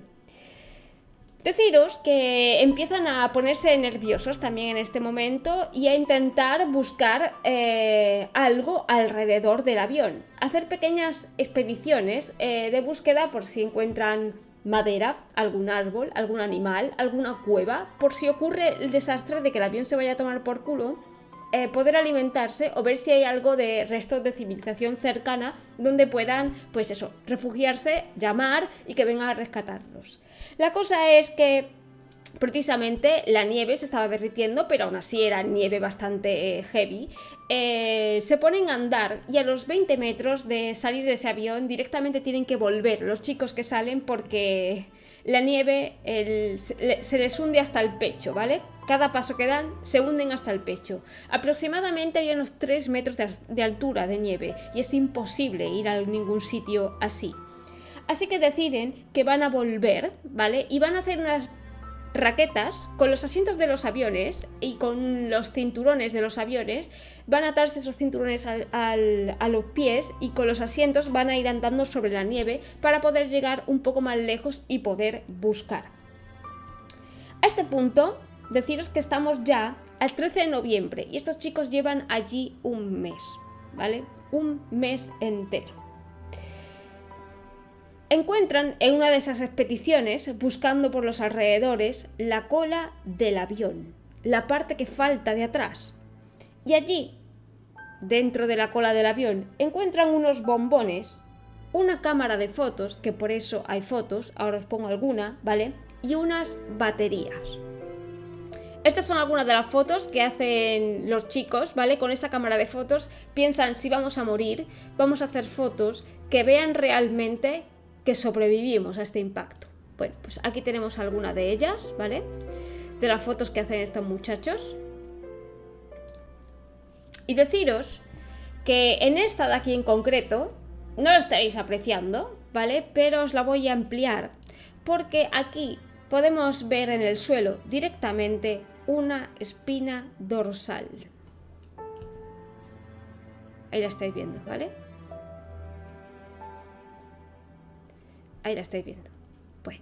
Deciros que empiezan a ponerse nerviosos también en este momento y a intentar buscar eh, algo alrededor del avión. Hacer pequeñas expediciones eh, de búsqueda por si encuentran madera, algún árbol, algún animal, alguna cueva, por si ocurre el desastre de que el avión se vaya a tomar por culo. Eh, poder alimentarse o ver si hay algo de restos de civilización cercana donde puedan, pues eso, refugiarse, llamar y que vengan a rescatarlos. La cosa es que precisamente la nieve se estaba derritiendo, pero aún así era nieve bastante eh, heavy. Eh, se ponen a andar y a los veinte metros de salir de ese avión directamente tienen que volver los chicos que salen porque la nieve el, se, se les hunde hasta el pecho, ¿vale? Cada paso que dan se hunden hasta el pecho. Aproximadamente hay unos tres metros de, de altura de nieve y es imposible ir a ningún sitio así. Así que deciden que van a volver, ¿vale? Y van a hacer unas raquetas con los asientos de los aviones y con los cinturones de los aviones. Van a atarse esos cinturones al, al, a los pies y con los asientos van a ir andando sobre la nieve para poder llegar un poco más lejos y poder buscar. A este punto, deciros que estamos ya al trece de noviembre y estos chicos llevan allí un mes, ¿vale? Un mes entero. Encuentran en una de esas expediciones, buscando por los alrededores, la cola del avión, la parte que falta de atrás. Y allí, dentro de la cola del avión, encuentran unos bombones, una cámara de fotos, que por eso hay fotos, ahora os pongo alguna, ¿vale? Y unas baterías. Estas son algunas de las fotos que hacen los chicos, ¿vale? Con esa cámara de fotos piensan si vamos a morir, vamos a hacer fotos que vean realmente que sobrevivimos a este impacto. Bueno, pues aquí tenemos alguna de ellas, ¿vale? De las fotos que hacen estos muchachos. Y deciros que en esta de aquí en concreto, no la estaréis apreciando, ¿vale? Pero os la voy a ampliar, porque aquí podemos ver en el suelo directamente una espina dorsal. Ahí la estáis viendo, ¿vale? Ahí la estáis viendo. Bueno.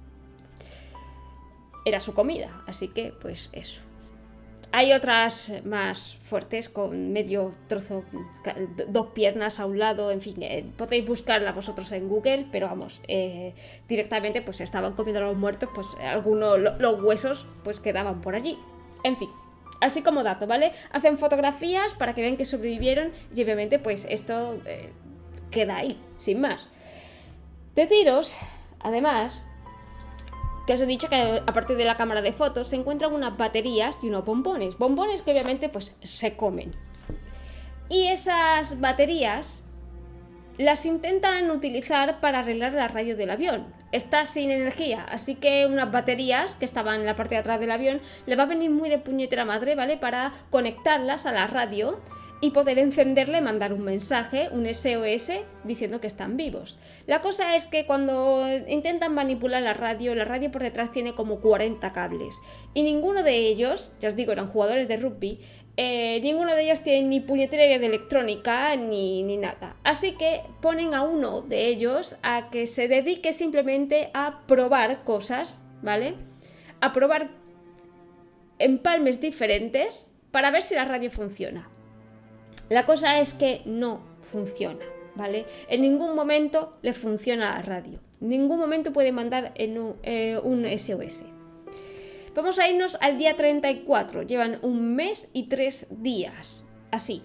Era su comida, así que pues eso. Hay otras más fuertes con medio trozo, dos piernas a un lado, en fin, eh, podéis buscarla vosotros en Google, pero vamos, eh, directamente pues estaban comiendo a los muertos, pues algunos, lo, los huesos pues quedaban por allí. En fin, así como dato, ¿vale? Hacen fotografías para que vean que sobrevivieron y obviamente pues esto eh, queda ahí, sin más. Deciros, además, que os he dicho que a partir de la cámara de fotos se encuentran unas baterías y unos bombones. Bombones que obviamente pues se comen. Y esas baterías las intentan utilizar para arreglar la radio del avión. Está sin energía, así que unas baterías que estaban en la parte de atrás del avión le va a venir muy de puñetera madre, ¿vale? Para conectarlas a la radio y poder encenderle y mandar un mensaje, un S O S, diciendo que están vivos. La cosa es que cuando intentan manipular la radio, la radio por detrás tiene como cuarenta cables. Y ninguno de ellos, ya os digo, eran jugadores de rugby, eh, ninguno de ellos tiene ni puñetera de electrónica ni, ni nada. Así que ponen a uno de ellos a que se dedique simplemente a probar cosas, ¿vale? A probar empalmes diferentes para ver si la radio funciona. La cosa es que no funciona, ¿vale? En ningún momento le funciona la radio. En ningún momento puede mandar en un, eh, un S O S. Vamos a irnos al día treinta y cuatro. Llevan un mes y tres días. así.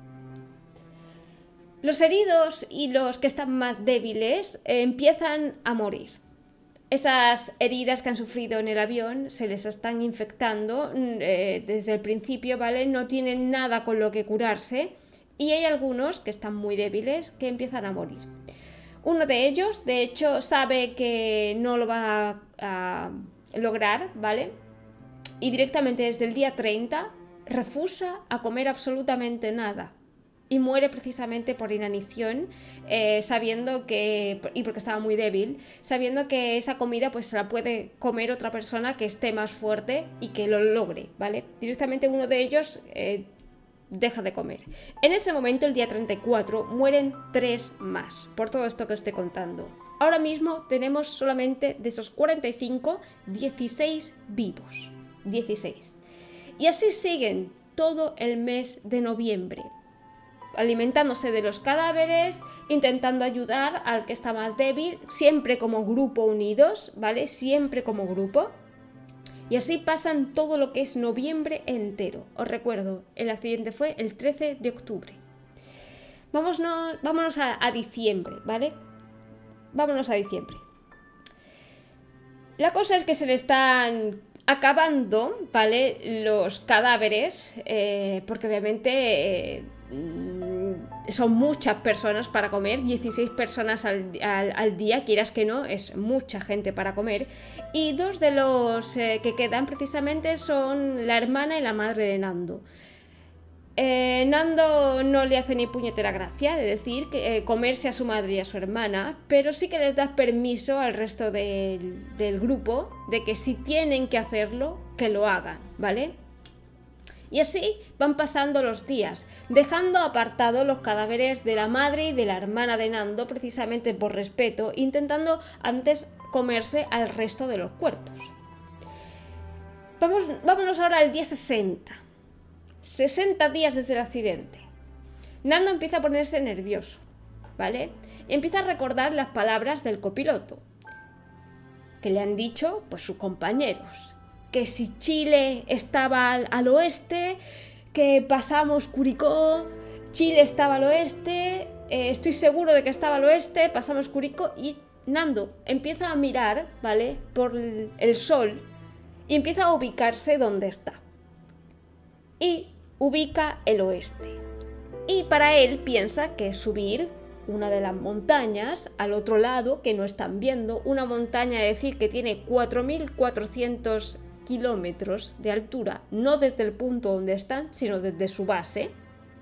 Los heridos y los que están más débiles eh, empiezan a morir. Esas heridas que han sufrido en el avión se les están infectando eh, desde el principio, ¿vale? No tienen nada con lo que curarse y hay algunos que están muy débiles que empiezan a morir. Uno de ellos, de hecho, sabe que no lo va a, a lograr, ¿vale? Y directamente desde el día treinta refusa a comer absolutamente nada. Y muere precisamente por inanición, eh, sabiendo que, y porque estaba muy débil, sabiendo que esa comida pues se la puede comer otra persona que esté más fuerte y que lo logre, ¿vale? Directamente uno de ellos eh, deja de comer. En ese momento, el día treinta y cuatro, mueren tres más, por todo esto que os estoy contando. Ahora mismo tenemos solamente de esos cuarenta y cinco, dieciséis vivos. dieciséis. Y así siguen todo el mes de noviembre, alimentándose de los cadáveres, intentando ayudar al que está más débil, siempre como grupo unidos, ¿vale? Siempre como grupo. Y así pasan todo lo que es noviembre entero. Os recuerdo, el accidente fue el trece de octubre. Vámonos, vámonos a, a diciembre, ¿vale? Vámonos a diciembre. La cosa es que se le están acabando, ¿vale? Los cadáveres, eh, porque obviamente eh, son muchas personas para comer, dieciséis personas al, al, al día, quieras que no, es mucha gente para comer, y dos de los eh, que quedan precisamente son la hermana y la madre de Nando. Eh, Nando no le hace ni puñetera gracia de decir que eh, comerse a su madre y a su hermana, pero sí que les da permiso al resto del, del grupo de que si tienen que hacerlo, que lo hagan, ¿vale? Y así van pasando los días, dejando apartados los cadáveres de la madre y de la hermana de Nando, precisamente por respeto, intentando antes comerse al resto de los cuerpos. Vamos, vámonos ahora al día sesenta. sesenta días desde el accidente. Nando empieza a ponerse nervioso, ¿vale? Y empieza a recordar las palabras del copiloto, que le han dicho, pues, sus compañeros. Que si Chile estaba al, al oeste, que pasamos Curicó, Chile estaba al oeste, eh, estoy seguro de que estaba al oeste, pasamos Curicó, y Nando empieza a mirar, ¿vale? Por el, el sol y empieza a ubicarse donde está. Y ubica el oeste. Y para él piensa que subir una de las montañas al otro lado, que no están viendo, una montaña, es decir, que tiene cuatro mil cuatrocientos kilómetros de altura, no desde el punto donde están, sino desde su base.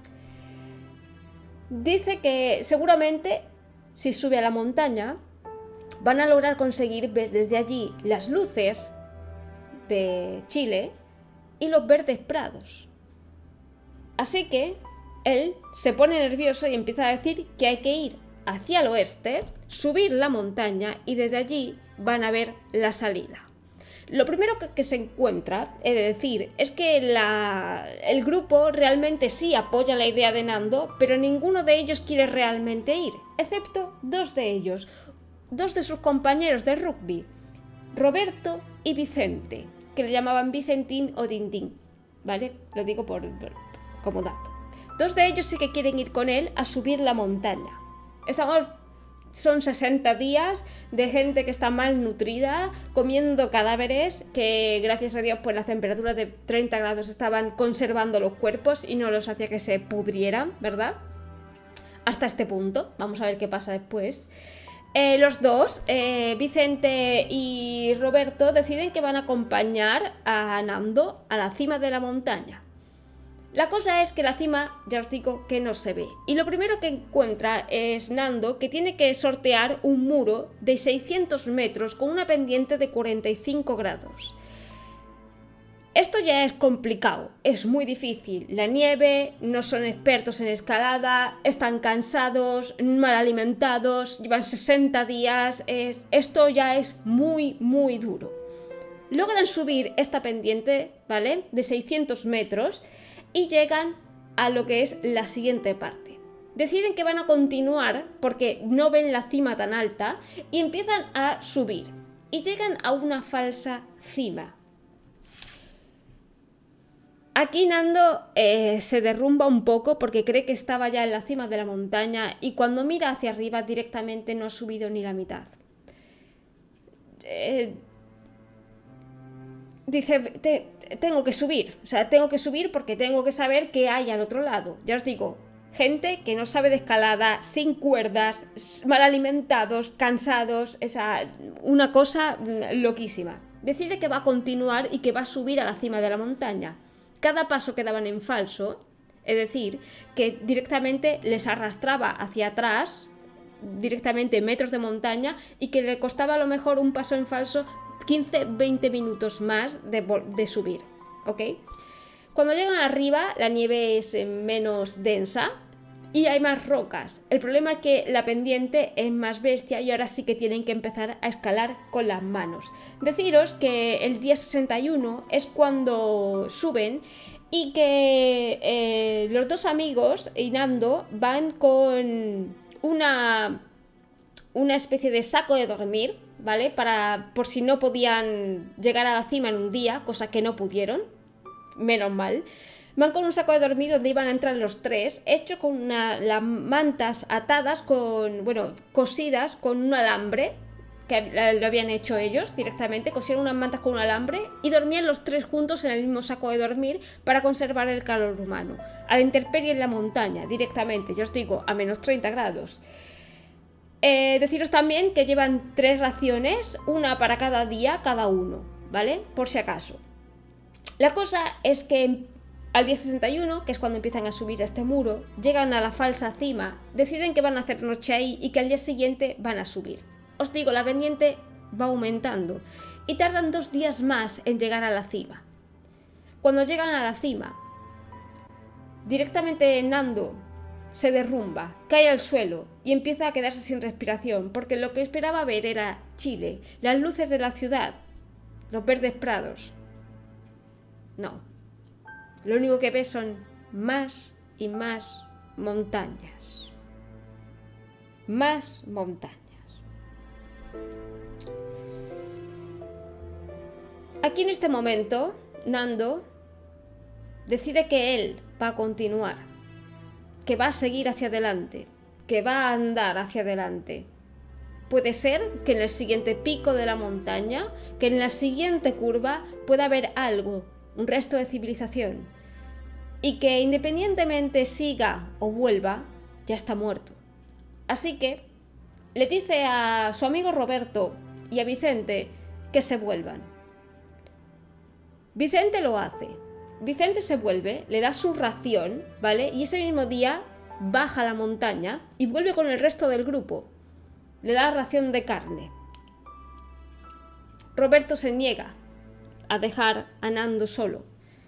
Dice que seguramente si sube a la montaña van a lograr conseguir ver desde allí las luces de Chile y los verdes prados. Así que él se pone nervioso y empieza a decir que hay que ir hacia el oeste, subir la montaña y desde allí van a ver la salida. Lo primero que, que se encuentra, he de decir, es que la, el grupo realmente sí apoya la idea de Nando, pero ninguno de ellos quiere realmente ir, excepto dos de ellos, dos de sus compañeros de rugby, Roberto y Vicente, que le llamaban Vicentín o Tintín, ¿vale? Lo digo por, por, como dato. Dos de ellos sí que quieren ir con él a subir la montaña. Estamos... Son sesenta días de gente que está malnutrida, comiendo cadáveres, que gracias a Dios pues las temperaturas de treinta grados estaban conservando los cuerpos y no los hacía que se pudrieran, ¿verdad? Hasta este punto, vamos a ver qué pasa después. Eh, los dos, eh, Vicente y Roberto, deciden que van a acompañar a Nando a la cima de la montaña. La cosa es que la cima, ya os digo, que no se ve. Y lo primero que encuentra es Nando, que tiene que sortear un muro de seiscientos metros con una pendiente de cuarenta y cinco grados. Esto ya es complicado, es muy difícil. La nieve, no son expertos en escalada, están cansados, mal alimentados, llevan sesenta días. Es... Esto ya es muy, muy duro. Logran subir esta pendiente, ¿vale? De seiscientos metros. Y llegan a lo que es la siguiente parte. Deciden que van a continuar porque no ven la cima tan alta y empiezan a subir. Y llegan a una falsa cima. Aquí Nando eh, se derrumba un poco porque cree que estaba ya en la cima de la montaña y cuando mira hacia arriba directamente no ha subido ni la mitad. Eh, dice, te, tengo que subir, o sea, tengo que subir porque tengo que saber qué hay al otro lado. Ya os digo, gente que no sabe de escalada, sin cuerdas, mal alimentados, cansados, esa, una cosa loquísima. Decide que va a continuar y que va a subir a la cima de la montaña. Cada paso que daban en falso, es decir, que directamente les arrastraba hacia atrás, directamente metros de montaña, y que le costaba a lo mejor un paso en falso quince a veinte minutos más de, de subir, ¿ok? Cuando llegan arriba, la nieve es menos densa y hay más rocas. El problema es que la pendiente es más bestia y ahora sí que tienen que empezar a escalar con las manos. Deciros que el día sesenta y uno es cuando suben y que eh, los dos amigos y Nando van con una, una especie de saco de dormir, ¿vale? Para, por si no podían llegar a la cima en un día, cosa que no pudieron, menos mal. Van con un saco de dormir donde iban a entrar los tres, hecho con una, las mantas atadas con, bueno, cosidas con un alambre, que lo habían hecho ellos directamente, cosieron unas mantas con un alambre y dormían los tres juntos en el mismo saco de dormir para conservar el calor humano. A la intemperie en la montaña, directamente, ya os digo, a menos treinta grados. Eh, deciros también que llevan tres raciones, una para cada día, cada uno, ¿vale? Por si acaso. La cosa es que al día sesenta y uno, que es cuando empiezan a subir a este muro, llegan a la falsa cima, deciden que van a hacer noche ahí y que al día siguiente van a subir. Os digo, la pendiente va aumentando y tardan dos días más en llegar a la cima. Cuando llegan a la cima, directamente Nando se derrumba, cae al suelo y empieza a quedarse sin respiración, porque lo que esperaba ver era Chile, las luces de la ciudad, los verdes prados. No. Lo único que ve son más y más montañas. Más montañas. Aquí en este momento, Nando decide que él va a continuar, que va a seguir hacia adelante, que va a andar hacia adelante. Puede ser que en el siguiente pico de la montaña, que en la siguiente curva pueda haber algo, un resto de civilización, y que independientemente siga o vuelva, ya está muerto. Así que le dice a su amigo Roberto y a Vicente que se vuelvan. Vicente lo hace. Vicente se vuelve, le da su ración, ¿vale? Y ese mismo día baja a la montaña y vuelve con el resto del grupo. Le da ración de carne. Roberto se niega a dejar a Nando solo.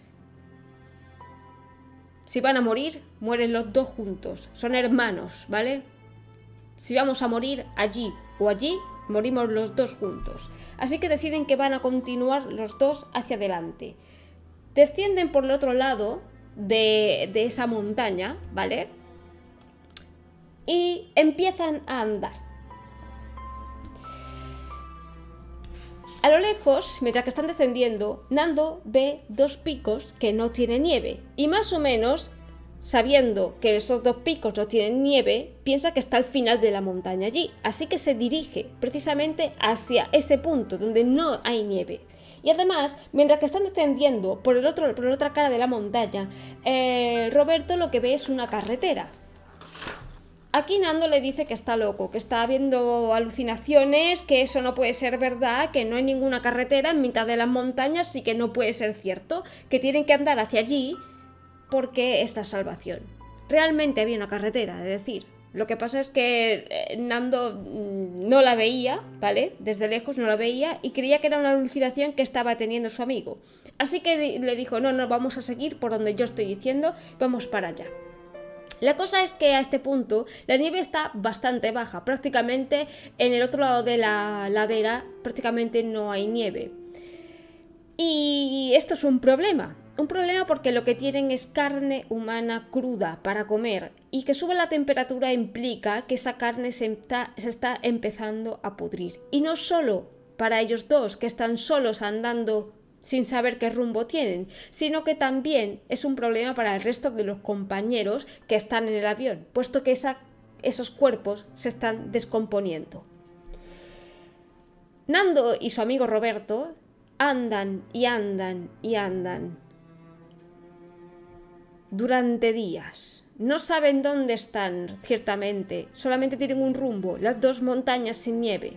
Si van a morir, mueren los dos juntos. Son hermanos, ¿vale? Si vamos a morir allí o allí, morimos los dos juntos. Así que deciden que van a continuar los dos hacia adelante. Descienden por el otro lado de, de esa montaña, ¿vale? Y empiezan a andar. A lo lejos, mientras que están descendiendo, Nando ve dos picos que no tienen nieve. Y más o menos, sabiendo que esos dos picos no tienen nieve, piensa que está al final de la montaña allí. Así que se dirige precisamente hacia ese punto donde no hay nieve. Y además, mientras que están descendiendo por, el otro, por la otra cara de la montaña, eh, Roberto lo que ve es una carretera. Aquí Nando le dice que está loco, que está viendo alucinaciones, que eso no puede ser verdad, que no hay ninguna carretera en mitad de las montañas y que no puede ser cierto, que tienen que andar hacia allí porque es la salvación. Realmente había una carretera, es decir, lo que pasa es que Nando no la veía, ¿vale? Desde lejos no la veía y creía que era una alucinación que estaba teniendo su amigo. Así que le dijo, no, no, vamos a seguir por donde yo estoy diciendo, vamos para allá. La cosa es que a este punto la nieve está bastante baja, prácticamente en el otro lado de la ladera prácticamente no hay nieve. Y esto es un problema, un problema porque lo que tienen es carne humana cruda para comer y que sube la temperatura implica que esa carne se está, se está empezando a pudrir. Y no solo para ellos dos que están solos andando sin saber qué rumbo tienen, sino que también es un problema para el resto de los compañeros que están en el avión, puesto que esa, esos cuerpos se están descomponiendo. Nando y su amigo Roberto andan y andan y andan durante días. No saben dónde están, ciertamente, solamente tienen un rumbo, las dos montañas sin nieve.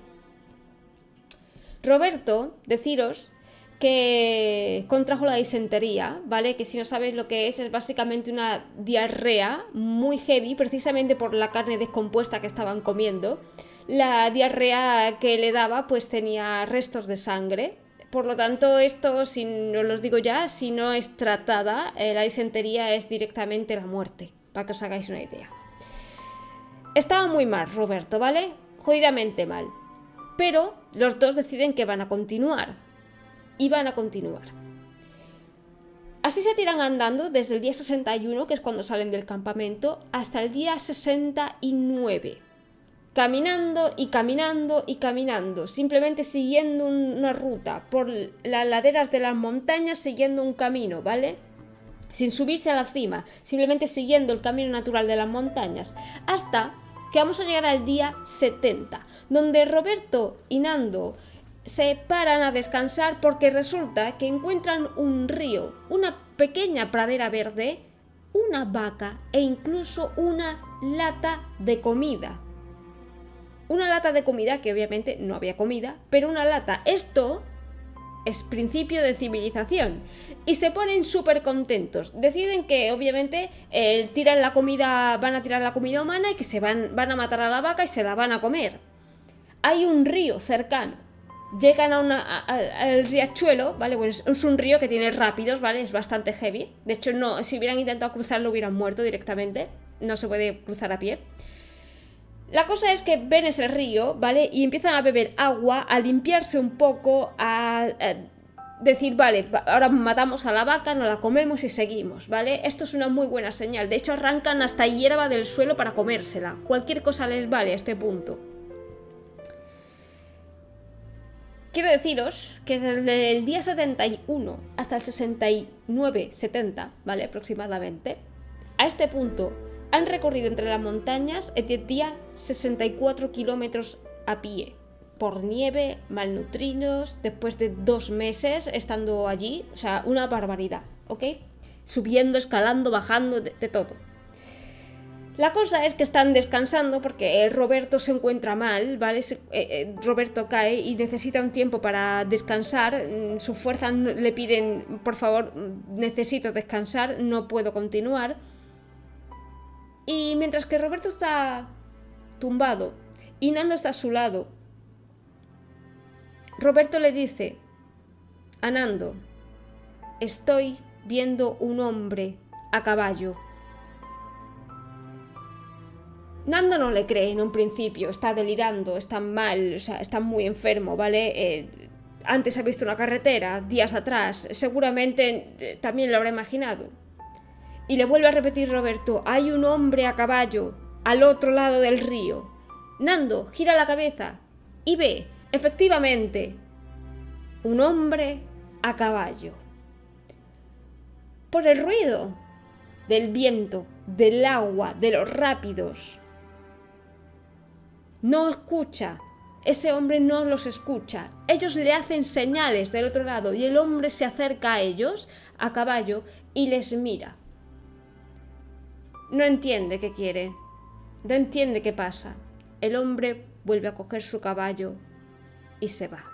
Roberto, deciros que contrajo la disentería, ¿vale? Que si no sabéis lo que es, es básicamente una diarrea muy heavy, precisamente por la carne descompuesta que estaban comiendo. La diarrea que le daba, pues tenía restos de sangre. Por lo tanto, esto, si no os digo ya, si no es tratada, eh, la disentería es directamente la muerte, para que os hagáis una idea. Estaba muy mal, Roberto, ¿vale? Jodidamente mal. Pero los dos deciden que van a continuar. Y van a continuar. Así se tiran andando desde el día sesenta y uno, que es cuando salen del campamento, hasta el día sesenta y nueve. Caminando y caminando y caminando, simplemente siguiendo una ruta por las laderas de las montañas, siguiendo un camino, ¿vale? Sin subirse a la cima, simplemente siguiendo el camino natural de las montañas, hasta que vamos a llegar al día setenta, donde Roberto y Nando se paran a descansar porque resulta que encuentran un río, una pequeña pradera verde, una vaca e incluso una lata de comida. Una lata de comida que obviamente no había comida, pero una lata. Esto es principio de civilización. Y se ponen súper contentos. Deciden que obviamente eh, tiran la comida, van a tirar la comida humana y que se van, van a matar a la vaca y se la van a comer. Hay un río cercano. Llegan a una, a, a, al riachuelo, ¿vale? Bueno, es, es un río que tiene rápidos, ¿vale? Es bastante heavy. De hecho, no, si hubieran intentado cruzarlo hubieran muerto directamente. No se puede cruzar a pie. La cosa es que ven ese río, ¿vale? Y empiezan a beber agua, a limpiarse un poco, a, a decir, vale, ahora matamos a la vaca, nos la comemos y seguimos, ¿vale? Esto es una muy buena señal. De hecho, arrancan hasta hierba del suelo para comérsela. Cualquier cosa les vale a este punto. Quiero deciros que desde el día setenta y uno hasta el sesenta y nueve, setenta, ¿vale? Aproximadamente, a este punto han recorrido entre las montañas el día sesenta y cuatro kilómetros a pie, por nieve, malnutridos, después de dos meses estando allí, o sea, una barbaridad, ¿ok? Subiendo, escalando, bajando, de, de todo. La cosa es que están descansando porque Roberto se encuentra mal, ¿vale? Se, eh, eh, Roberto cae y necesita un tiempo para descansar. Sus fuerzas le piden, por favor, necesito descansar, no puedo continuar. Y mientras que Roberto está tumbado y Nando está a su lado, Roberto le dice a Nando: estoy viendo un hombre a caballo. Nando no le cree en un principio, está delirando, está mal, o sea, está muy enfermo, ¿vale? Eh, antes ha visto una carretera, días atrás, seguramente eh, también lo habrá imaginado. Y le vuelve a repetir Roberto: hay un hombre a caballo, al otro lado del río. Nando gira la cabeza y ve, efectivamente, un hombre a caballo. Por el ruido del viento, del agua, de los rápidos, no escucha. Ese hombre no los escucha. Ellos le hacen señales del otro lado y el hombre se acerca a ellos, a caballo, y les mira. No entiende qué quiere, no entiende qué pasa. El hombre vuelve a coger su caballo y se va.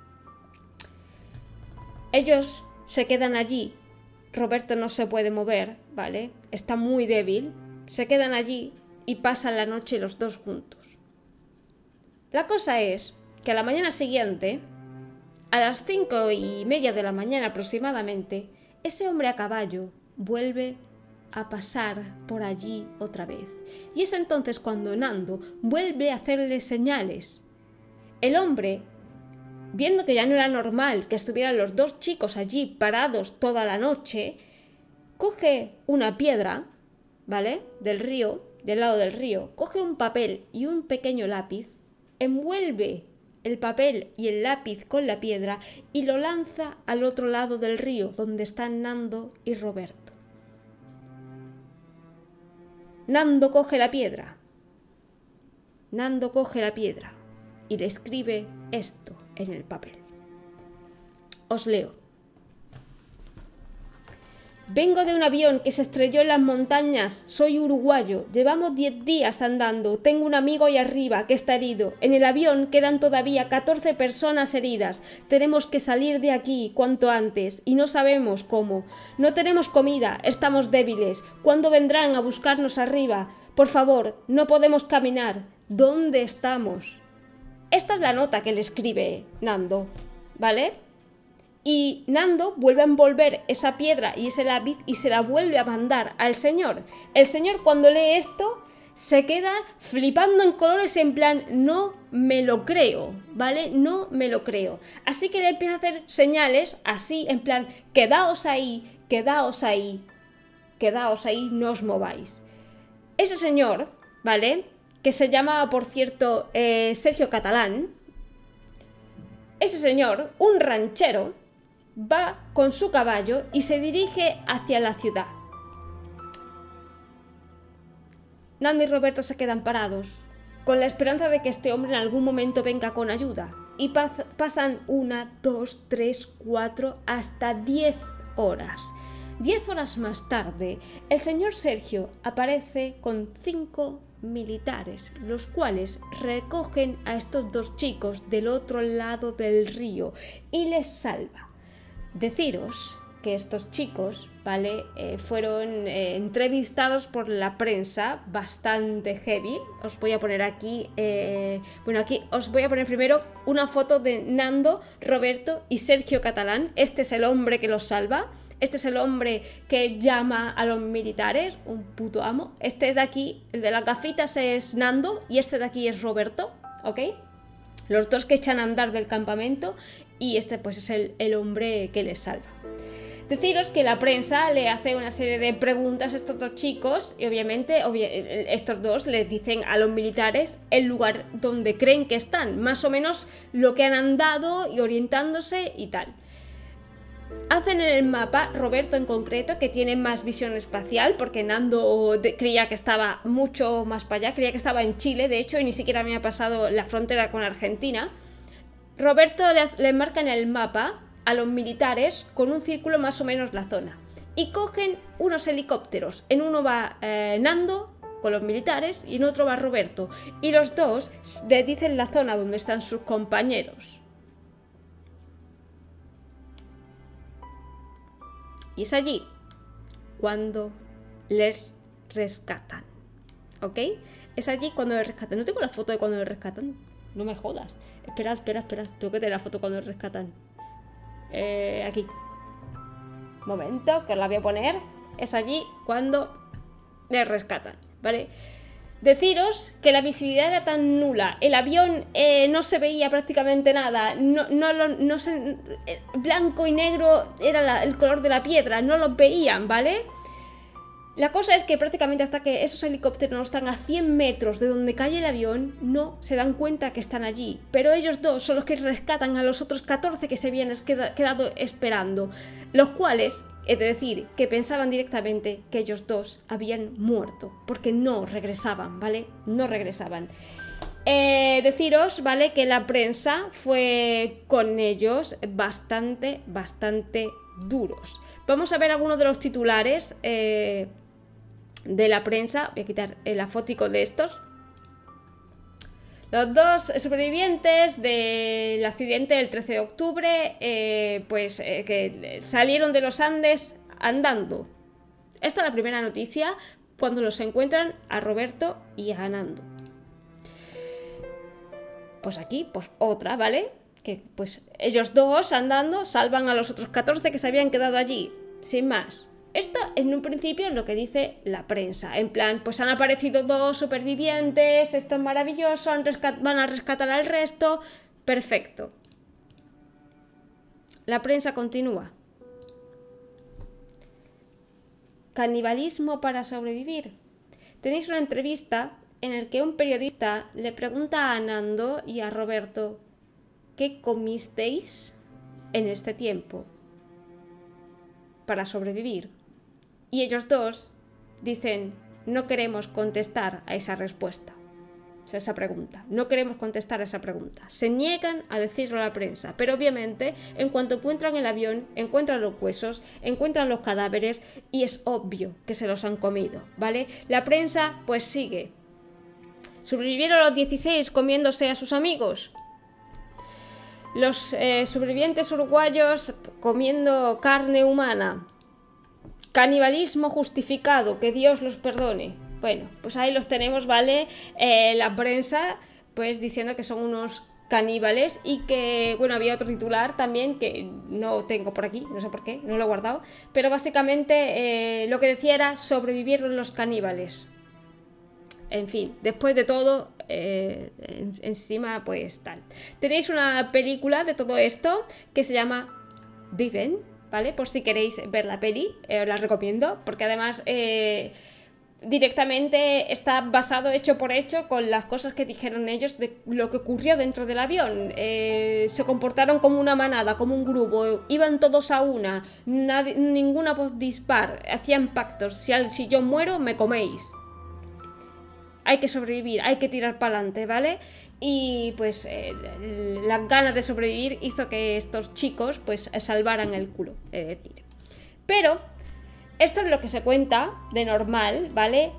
Ellos se quedan allí. Roberto no se puede mover, ¿vale? Está muy débil. Se quedan allí y pasan la noche los dos juntos. La cosa es que a la mañana siguiente, a las cinco y media de la mañana aproximadamente, ese hombre a caballo vuelve a pasar por allí otra vez. Y es entonces cuando Nando vuelve a hacerle señales. El hombre, viendo que ya no era normal que estuvieran los dos chicos allí parados toda la noche, coge una piedra, ¿vale? Del río, del lado del río, coge un papel y un pequeño lápiz, envuelve el papel y el lápiz con la piedra y lo lanza al otro lado del río, donde están Nando y Roberto. Nando coge la piedra. Nando coge la piedra y le escribe esto en el papel. Os leo. Vengo de un avión que se estrelló en las montañas. Soy uruguayo. Llevamos diez días andando. Tengo un amigo ahí arriba que está herido. En el avión quedan todavía catorce personas heridas. Tenemos que salir de aquí cuanto antes y no sabemos cómo. No tenemos comida. Estamos débiles. ¿Cuándo vendrán a buscarnos arriba? Por favor, no podemos caminar. ¿Dónde estamos? Esta es la nota que le escribe Nando, ¿vale? Y Nando vuelve a envolver esa piedra y ese lápiz y se la vuelve a mandar al señor. El señor, cuando lee esto, se queda flipando en colores, en plan, no me lo creo, ¿vale? No me lo creo. Así que le empieza a hacer señales así, en plan, quedaos ahí, quedaos ahí, quedaos ahí, no os mováis. Ese señor, ¿vale? Que se llama, por cierto, eh, Sergio Catalán. Ese señor, un ranchero, va con su caballo y se dirige hacia la ciudad. Nando y Roberto se quedan parados, con la esperanza de que este hombre en algún momento venga con ayuda. Y pas- pasan una, dos, tres, cuatro, hasta diez horas. Diez horas más tarde, el señor Sergio aparece con cinco militares, los cuales recogen a estos dos chicos del otro lado del río y les salva. Deciros que estos chicos, ¿vale? Eh, fueron eh, entrevistados por la prensa, bastante heavy. Os voy a poner aquí, eh, bueno, aquí os voy a poner primero una foto de Nando, Roberto y Sergio Catalán. Este es el hombre que los salva. Este es el hombre que llama a los militares, un puto amo. Este es de aquí, el de las gafitas es Nando y este de aquí es Roberto, ¿ok? Los dos que echan a andar del campamento y este pues es el, el hombre que les salva. Deciros que la prensa le hace una serie de preguntas a estos dos chicos y obviamente obvia- estos dos les dicen a los militares el lugar donde creen que están, más o menos lo que han andado y orientándose y tal. Hacen en el mapa, Roberto en concreto, que tiene más visión espacial, porque Nando de, creía que estaba mucho más para allá, creía que estaba en Chile, de hecho, y ni siquiera había pasado la frontera con Argentina. Roberto le, le marca en el mapa a los militares con un círculo más o menos la zona. Y cogen unos helicópteros. En uno va eh, Nando con los militares y en otro va Roberto. Y los dos le dicen la zona donde están sus compañeros. Y es allí cuando les rescatan, ¿ok? Es allí cuando les rescatan. No tengo la foto de cuando les rescatan. No me jodas. Espera, espera, espera. Tengo que tener la foto cuando les rescatan. Eh, aquí. Momento, que os la voy a poner. Es allí cuando les rescatan, ¿vale? Deciros que la visibilidad era tan nula, el avión eh, no se veía prácticamente nada, no, no, lo, no se, eh, blanco y negro era la, el color de la piedra, no los veían, ¿vale? La cosa es que prácticamente hasta que esos helicópteros no están a cien metros de donde cae el avión, no se dan cuenta que están allí. Pero ellos dos son los que rescatan a los otros catorce que se habían quedado esperando, los cuales, he de decir, que pensaban directamente que ellos dos habían muerto, porque no regresaban, ¿vale? No regresaban. Eh, deciros, ¿vale? Que la prensa fue con ellos bastante, bastante duros. Vamos a ver algunos de los titulares eh, de la prensa. Voy a quitar el afótico de estos. Los dos supervivientes del accidente del trece de octubre, eh, pues eh, que salieron de los Andes andando. Esta es la primera noticia cuando los encuentran a Roberto y a Nando. Pues aquí, pues otra, ¿vale? Que pues ellos dos andando salvan a los otros catorce que se habían quedado allí, sin más. Esto en un principio es lo que dice la prensa, en plan, pues han aparecido dos supervivientes, esto es maravilloso, han van a rescatar al resto, perfecto. La prensa continúa. Canibalismo para sobrevivir. Tenéis una entrevista en la que un periodista le pregunta a Nando y a Roberto ¿qué comisteis en este tiempo para sobrevivir? Y ellos dos dicen, no queremos contestar a esa respuesta, o sea, esa pregunta. No queremos contestar a esa pregunta. Se niegan a decirlo a la prensa, pero obviamente en cuanto encuentran el avión, encuentran los huesos, encuentran los cadáveres y es obvio que se los han comido, ¿vale? La prensa pues sigue. ¿Sobrevivieron los dieciséis comiéndose a sus amigos? Los eh, sobrevivientes uruguayos comiendo carne humana. Canibalismo justificado, que Dios los perdone. Bueno, pues ahí los tenemos, ¿vale? Eh, la prensa, pues diciendo que son unos caníbales y que, bueno, había otro titular también que no tengo por aquí, no sé por qué, no lo he guardado, pero básicamente eh, lo que decía era sobrevivieron los caníbales. En fin, después de todo, eh, en, encima, pues tal. Tenéis una película de todo esto que se llama Viven, ¿vale? Por si queréis ver la peli, eh, os la recomiendo, porque además eh, directamente está basado, hecho por hecho, con las cosas que dijeron ellos de lo que ocurrió dentro del avión. Eh, se comportaron como una manada, como un grupo, iban todos a una, nadie, ninguna voz dispar, hacían pactos, si, al, si yo muero, me coméis. Hay que sobrevivir, hay que tirar para adelante, ¿vale? Y pues eh, las ganas de sobrevivir hizo que estos chicos pues salvaran el culo, es decir. Pero esto es lo que se cuenta de normal, ¿vale?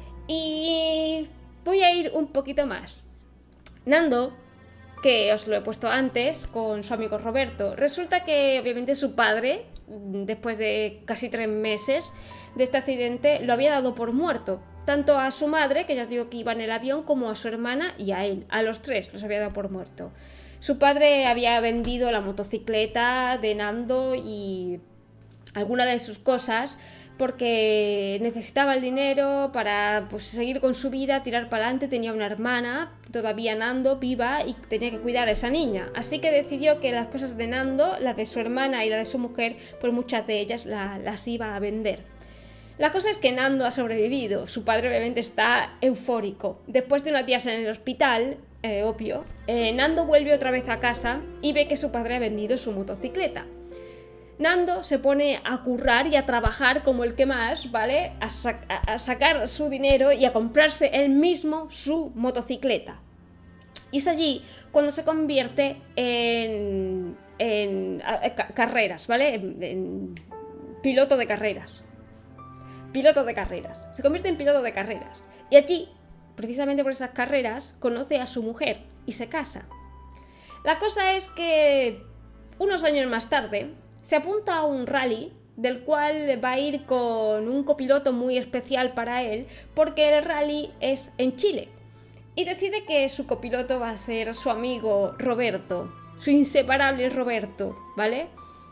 Y voy a ir un poquito más. Nando, que os lo he puesto antes con su amigo Roberto, resulta que obviamente su padre, después de casi tres meses de este accidente, lo había dado por muerto. Tanto a su madre, que ya os digo que iba en el avión, como a su hermana y a él. A los tres los había dado por muerto. Su padre había vendido la motocicleta de Nando y alguna de sus cosas porque necesitaba el dinero para pues, seguir con su vida, tirar para adelante. Tenía una hermana, todavía Nando, viva, y tenía que cuidar a esa niña. Así que decidió que las cosas de Nando, las de su hermana y las de su mujer, pues muchas de ellas la, las iba a vender. La cosa es que Nando ha sobrevivido, su padre obviamente está eufórico. Después de unos días en el hospital, eh, obvio, eh, Nando vuelve otra vez a casa y ve que su padre ha vendido su motocicleta. Nando se pone a currar y a trabajar como el que más, ¿vale? A, sa a sacar su dinero y a comprarse él mismo su motocicleta. Y es allí cuando se convierte en, en a, a, carreras, ¿vale? En, en piloto de carreras. Piloto de carreras. Se convierte en piloto de carreras. Y allí, precisamente por esas carreras, conoce a su mujer y se casa. La cosa es que unos años más tarde se apunta a un rally del cual va a ir con un copiloto muy especial para él, porque el rally es en Chile. Y decide que su copiloto va a ser su amigo Roberto, su inseparable Roberto, ¿vale?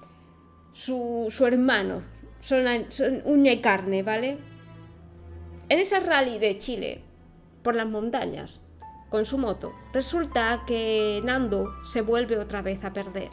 Su, su hermano. Son, son uña y carne, ¿vale? En ese rally de Chile, por las montañas, con su moto, resulta que Nando se vuelve otra vez a perder.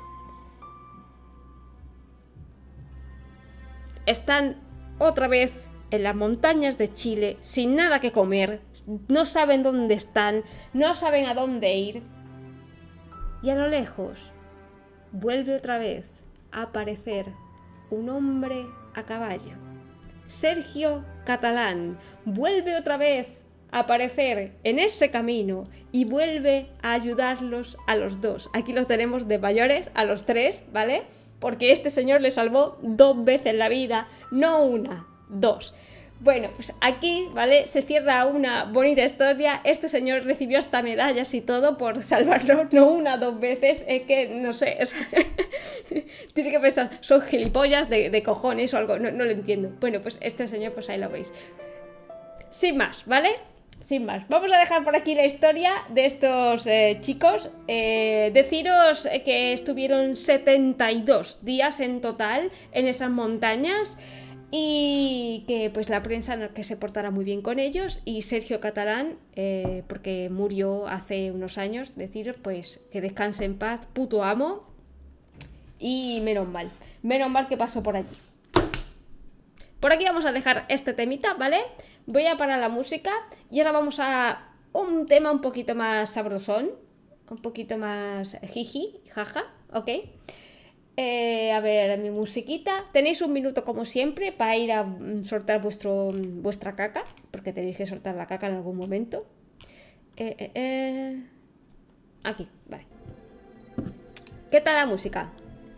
Están otra vez en las montañas de Chile, sin nada que comer, no saben dónde están, no saben a dónde ir. Y a lo lejos, vuelve otra vez a aparecer un hombre a caballo. Sergio Catalán vuelve otra vez a aparecer en ese camino y vuelve a ayudarlos a los dos. Aquí los tenemos de mayores, a los tres, ¿vale? Porque este señor le salvó dos veces la vida, no una, dos. Bueno, pues aquí, ¿vale? Se cierra una bonita historia. Este señor recibió hasta medallas y todo por salvarlo, no una, dos veces. Es que, no sé, o sea, tiene que pensar, son gilipollas de, de cojones o algo, no, no lo entiendo. Bueno, pues este señor, pues ahí lo veis. Sin más, ¿vale? Sin más. Vamos a dejar por aquí la historia de estos eh, chicos. Eh, deciros que estuvieron setenta y dos días en total en esas montañas. Y que pues la prensa no, que se portara muy bien con ellos. Y Sergio Catalán, eh, porque murió hace unos años, deciros pues que descanse en paz, puto amo. Y menos mal, menos mal que pasó por allí. Por aquí vamos a dejar este temita, ¿vale? Voy a parar la música y ahora vamos a un tema un poquito más sabrosón. un poquito más jiji, jaja, ok. Eh, a ver, mi musiquita. Tenéis un minuto como siempre para ir a soltar vuestro, vuestra caca, porque tenéis que soltar la caca en algún momento. Eh, eh, eh. Aquí, vale. ¿Qué tal la música?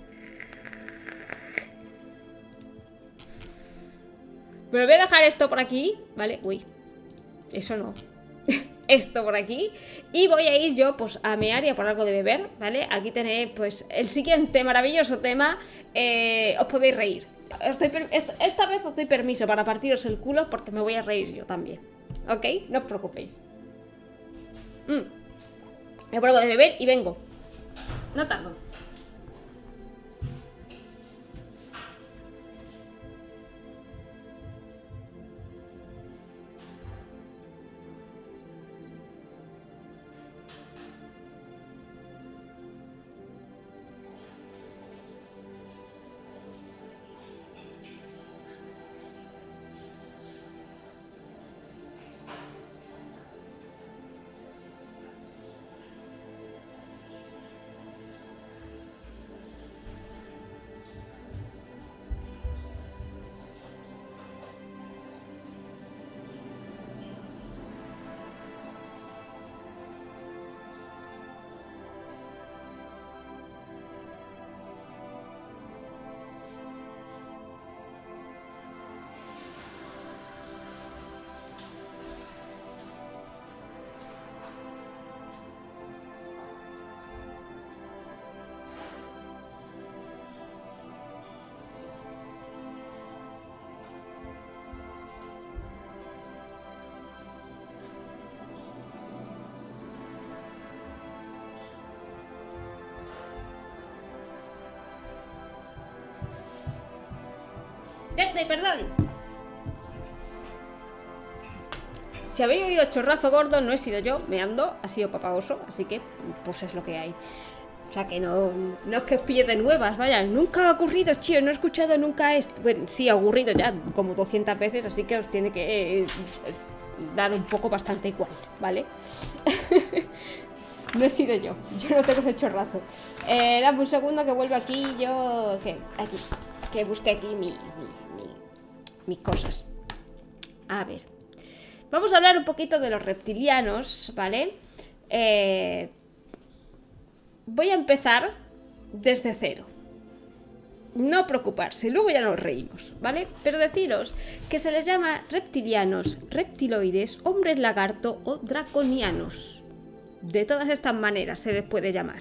Pero voy a dejar esto por aquí, ¿vale? Uy, eso no. Esto por aquí. Y voy a ir yo, pues, a mear y a por algo de beber, ¿vale? Aquí tenéis, pues, el siguiente maravilloso tema. eh, Os podéis reír. Estoy esta, esta vez os doy permiso para partiros el culo porque me voy a reír yo también, ¿ok? No os preocupéis. mm. Me pongo de beber y vengo. No tardo. Perdón. Si habéis oído chorrazo gordo, no he sido yo meando, ha sido Papá Oso, así que pues es lo que hay. O sea que no, no es que os pille de nuevas, vaya, nunca ha ocurrido, chío, no he escuchado nunca esto. Bueno, sí ha ocurrido ya como doscientas veces, así que os tiene que eh, dar un poco bastante igual, ¿vale? No he sido yo, yo no tengo ese chorrazo. Eh, dame un segundo que vuelvo aquí, yo... ¿Qué? Aquí, que busque aquí mi... mi mis cosas. A ver, vamos a hablar un poquito de los reptilianos, ¿vale? Eh, voy a empezar desde cero. No preocuparse, luego ya nos reímos, ¿vale? Pero deciros que se les llama reptilianos, reptiloides, hombres lagarto o draconianos. De todas estas maneras se les puede llamar.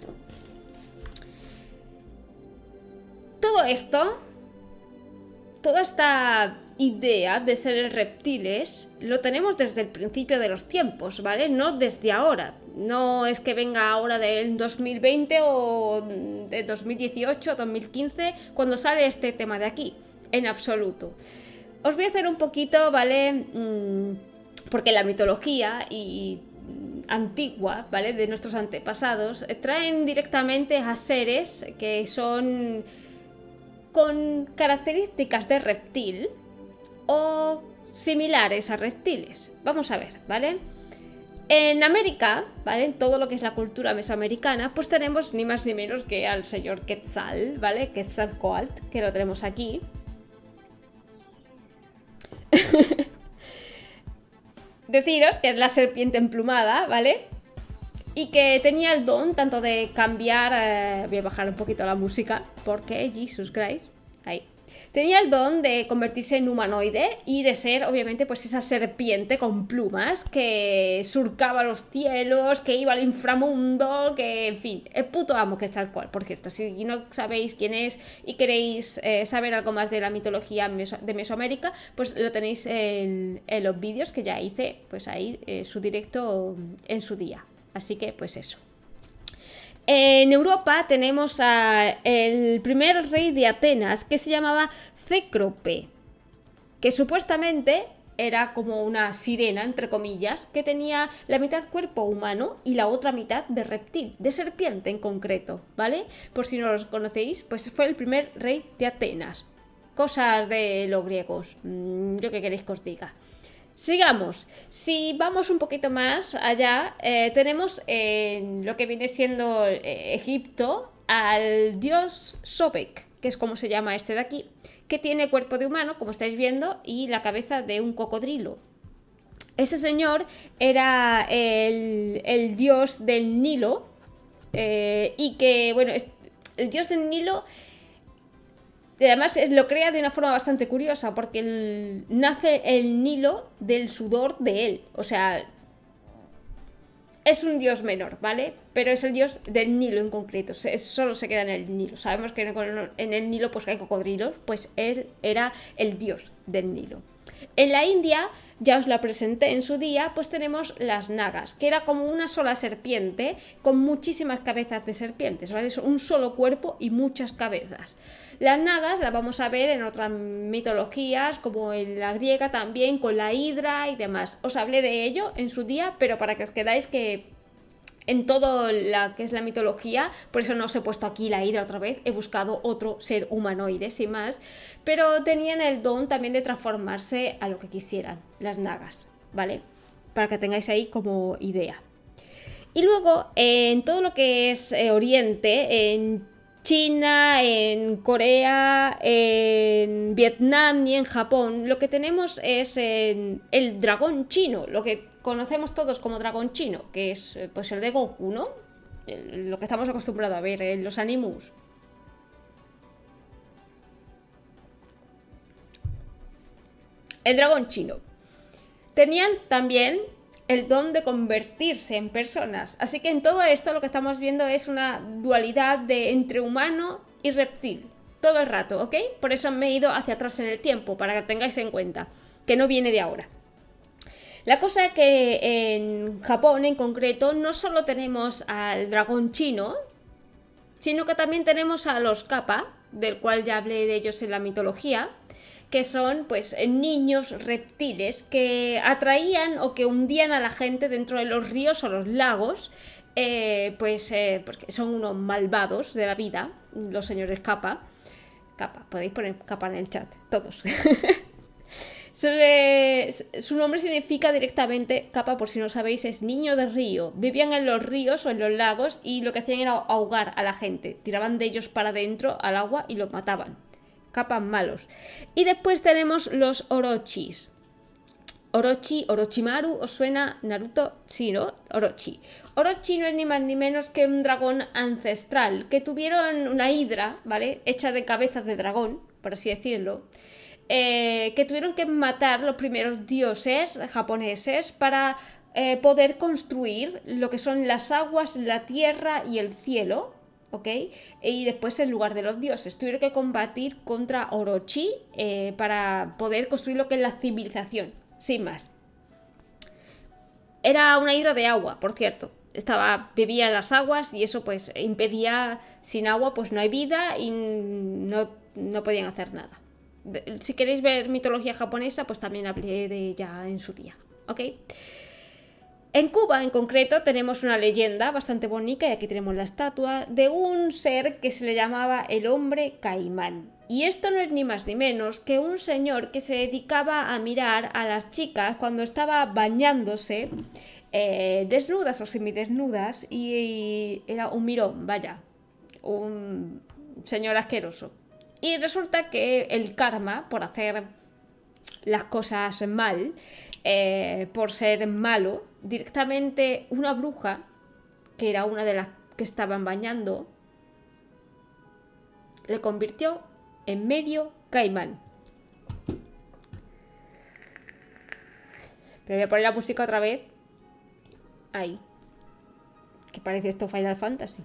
Todo esto, toda esta idea de ser reptiles lo tenemos desde el principio de los tiempos, ¿vale? No desde ahora. No es que venga ahora del dos mil veinte o de dos mil dieciocho o dos mil quince cuando sale este tema de aquí. En absoluto. Os voy a hacer un poquito, ¿vale? Mm, porque la mitología y antigua, ¿vale? De nuestros antepasados traen directamente a seres que son con características de reptil o similares a reptiles. Vamos a ver, ¿vale? En América, ¿vale? En todo lo que es la cultura mesoamericana, pues tenemos ni más ni menos que al señor Quetzal, ¿vale? Quetzalcóatl, que lo tenemos aquí. Deciros que es la serpiente emplumada, ¿vale? Y que tenía el don tanto de cambiar... Eh, voy a bajar un poquito la música porque Jesus Christ, ahí. Tenía el don de convertirse en humanoide y de ser, obviamente, pues esa serpiente con plumas que surcaba los cielos, que iba al inframundo, que, en fin, el puto amo que es tal cual. Por cierto, si no sabéis quién es y queréis eh, saber algo más de la mitología meso de Mesoamérica, pues lo tenéis en, en los vídeos que ya hice, pues ahí, eh, su directo en su día. Así que, pues eso. En Europa tenemos al primer rey de Atenas, que se llamaba Cécrope, que supuestamente era como una sirena, entre comillas, que tenía la mitad cuerpo humano y la otra mitad de reptil, de serpiente en concreto, ¿vale? Por si no los conocéis, pues fue el primer rey de Atenas. Cosas de los griegos, yo qué queréis que os diga. Sigamos. Si vamos un poquito más allá, eh, tenemos en lo que viene siendo eh, Egipto al dios Sobek, que es como se llama este de aquí, que tiene cuerpo de humano, como estáis viendo, y la cabeza de un cocodrilo. Este señor era el, el dios del Nilo, eh, y que, bueno, es, el dios del Nilo... Además lo crea de una forma bastante curiosa, porque el, nace el Nilo del sudor de él. O sea, es un dios menor, ¿vale? Pero es el dios del Nilo en concreto. Se, solo se queda en el Nilo. Sabemos que en el Nilo pues hay cocodrilos, pues él era el dios del Nilo. En la India, ya os la presenté en su día, pues tenemos las nagas, que era como una sola serpiente con muchísimas cabezas de serpientes, ¿vale? Es un solo cuerpo y muchas cabezas. Las nagas las vamos a ver en otras mitologías, como en la griega también, con la hidra y demás. Os hablé de ello en su día, pero para que os quedáis que en todo la que es la mitología, por eso no os he puesto aquí la hidra otra vez, he buscado otro ser humanoide, sin más, pero tenían el don también de transformarse a lo que quisieran, las nagas, ¿vale? Para que tengáis ahí como idea. Y luego, en todo lo que es eh, Oriente, en China, en Corea, en Vietnam y en Japón, lo que tenemos es en el dragón chino, lo que conocemos todos como dragón chino, que es pues el de Goku, ¿no? El, lo que estamos acostumbrados a ver en los animus. El dragón chino. Tenían también el don de convertirse en personas. Así que en todo esto lo que estamos viendo es una dualidad de entre humano y reptil. Todo el rato, ¿ok? Por eso me he ido hacia atrás en el tiempo, para que tengáis en cuenta, que no viene de ahora. La cosa es que en Japón en concreto no solo tenemos al dragón chino, sino que también tenemos a los kappa, del cual ya hablé de ellos en la mitología, que son pues niños reptiles que atraían o que hundían a la gente dentro de los ríos o los lagos, eh, pues eh, porque son unos malvados de la vida, los señores kappa. Kappa, podéis poner kappa en el chat, todos. Su nombre significa directamente, kappa por si no sabéis, es niño de río. Vivían en los ríos o en los lagos y lo que hacían era ahogar a la gente. Tiraban de ellos para adentro al agua y los mataban. Kappas malos. Y después tenemos los Orochis. Orochi, Orochimaru, ¿os suena Naruto? Sí, ¿no? Orochi. Orochi no es ni más ni menos que un dragón ancestral, que tuvieron una hidra, ¿vale? Hecha de cabezas de dragón, por así decirlo, eh, que tuvieron que matar los primeros dioses japoneses para eh, poder construir lo que son las aguas, la tierra y el cielo, ¿ok? Y después en lugar de los dioses tuvieron que combatir contra Orochi eh, para poder construir lo que es la civilización, sin más. Era una hidra de agua, por cierto. Estaba, bebía las aguas y eso pues impedía, sin agua pues no hay vida y no, no podían hacer nada. De, si queréis ver mitología japonesa, pues también hablé de ella en su día, ¿ok? En Cuba, en concreto, tenemos una leyenda bastante bonita, y aquí tenemos la estatua, de un ser que se le llamaba el hombre caimán. Y esto no es ni más ni menos que un señor que se dedicaba a mirar a las chicas cuando estaba bañándose, eh, desnudas o semidesnudas, y, y era un mirón, vaya, un señor asqueroso. Y resulta que el karma, por hacer las cosas mal, eh, por ser malo, directamente una bruja, que era una de las que estaban bañando, le convirtió en medio caimán. Pero voy a poner la música otra vez. Ahí. Que parece esto Final Fantasy.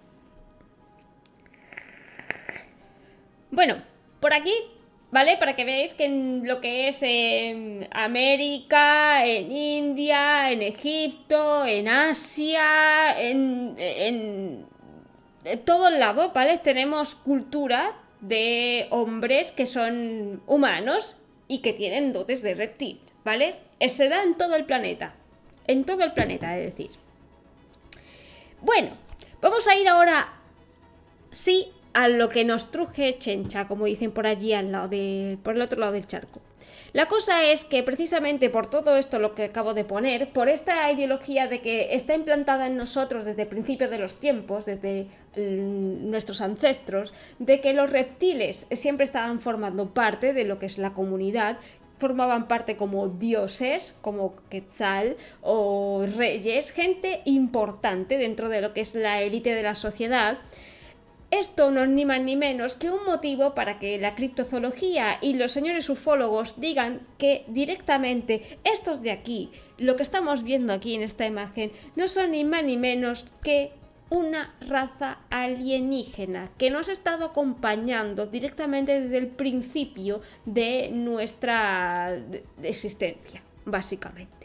Bueno, por aquí, ¿vale? Para que veáis que en lo que es en América, en India, en Egipto, en Asia, en, en, en todos lados, ¿vale? Tenemos cultura de hombres que son humanos y que tienen dotes de reptil, ¿vale? Se da en todo el planeta. En todo el planeta, es decir. Bueno, vamos a ir ahora, sí, a lo que nos truje Chencha, como dicen por allí al lado de, por el otro lado del charco. La cosa es que precisamente por todo esto lo que acabo de poner, por esta ideología de que está implantada en nosotros desde el principio de los tiempos, desde mm, nuestros ancestros, de que los reptiles siempre estaban formando parte de lo que es la comunidad, formaban parte como dioses, como Quetzal o reyes, gente importante dentro de lo que es la élite de la sociedad. Esto no es ni más ni menos que un motivo para que la criptozoología y los señores ufólogos digan que directamente estos de aquí, lo que estamos viendo aquí en esta imagen, no son ni más ni menos que una raza alienígena que nos ha estado acompañando directamente desde el principio de nuestra existencia, básicamente.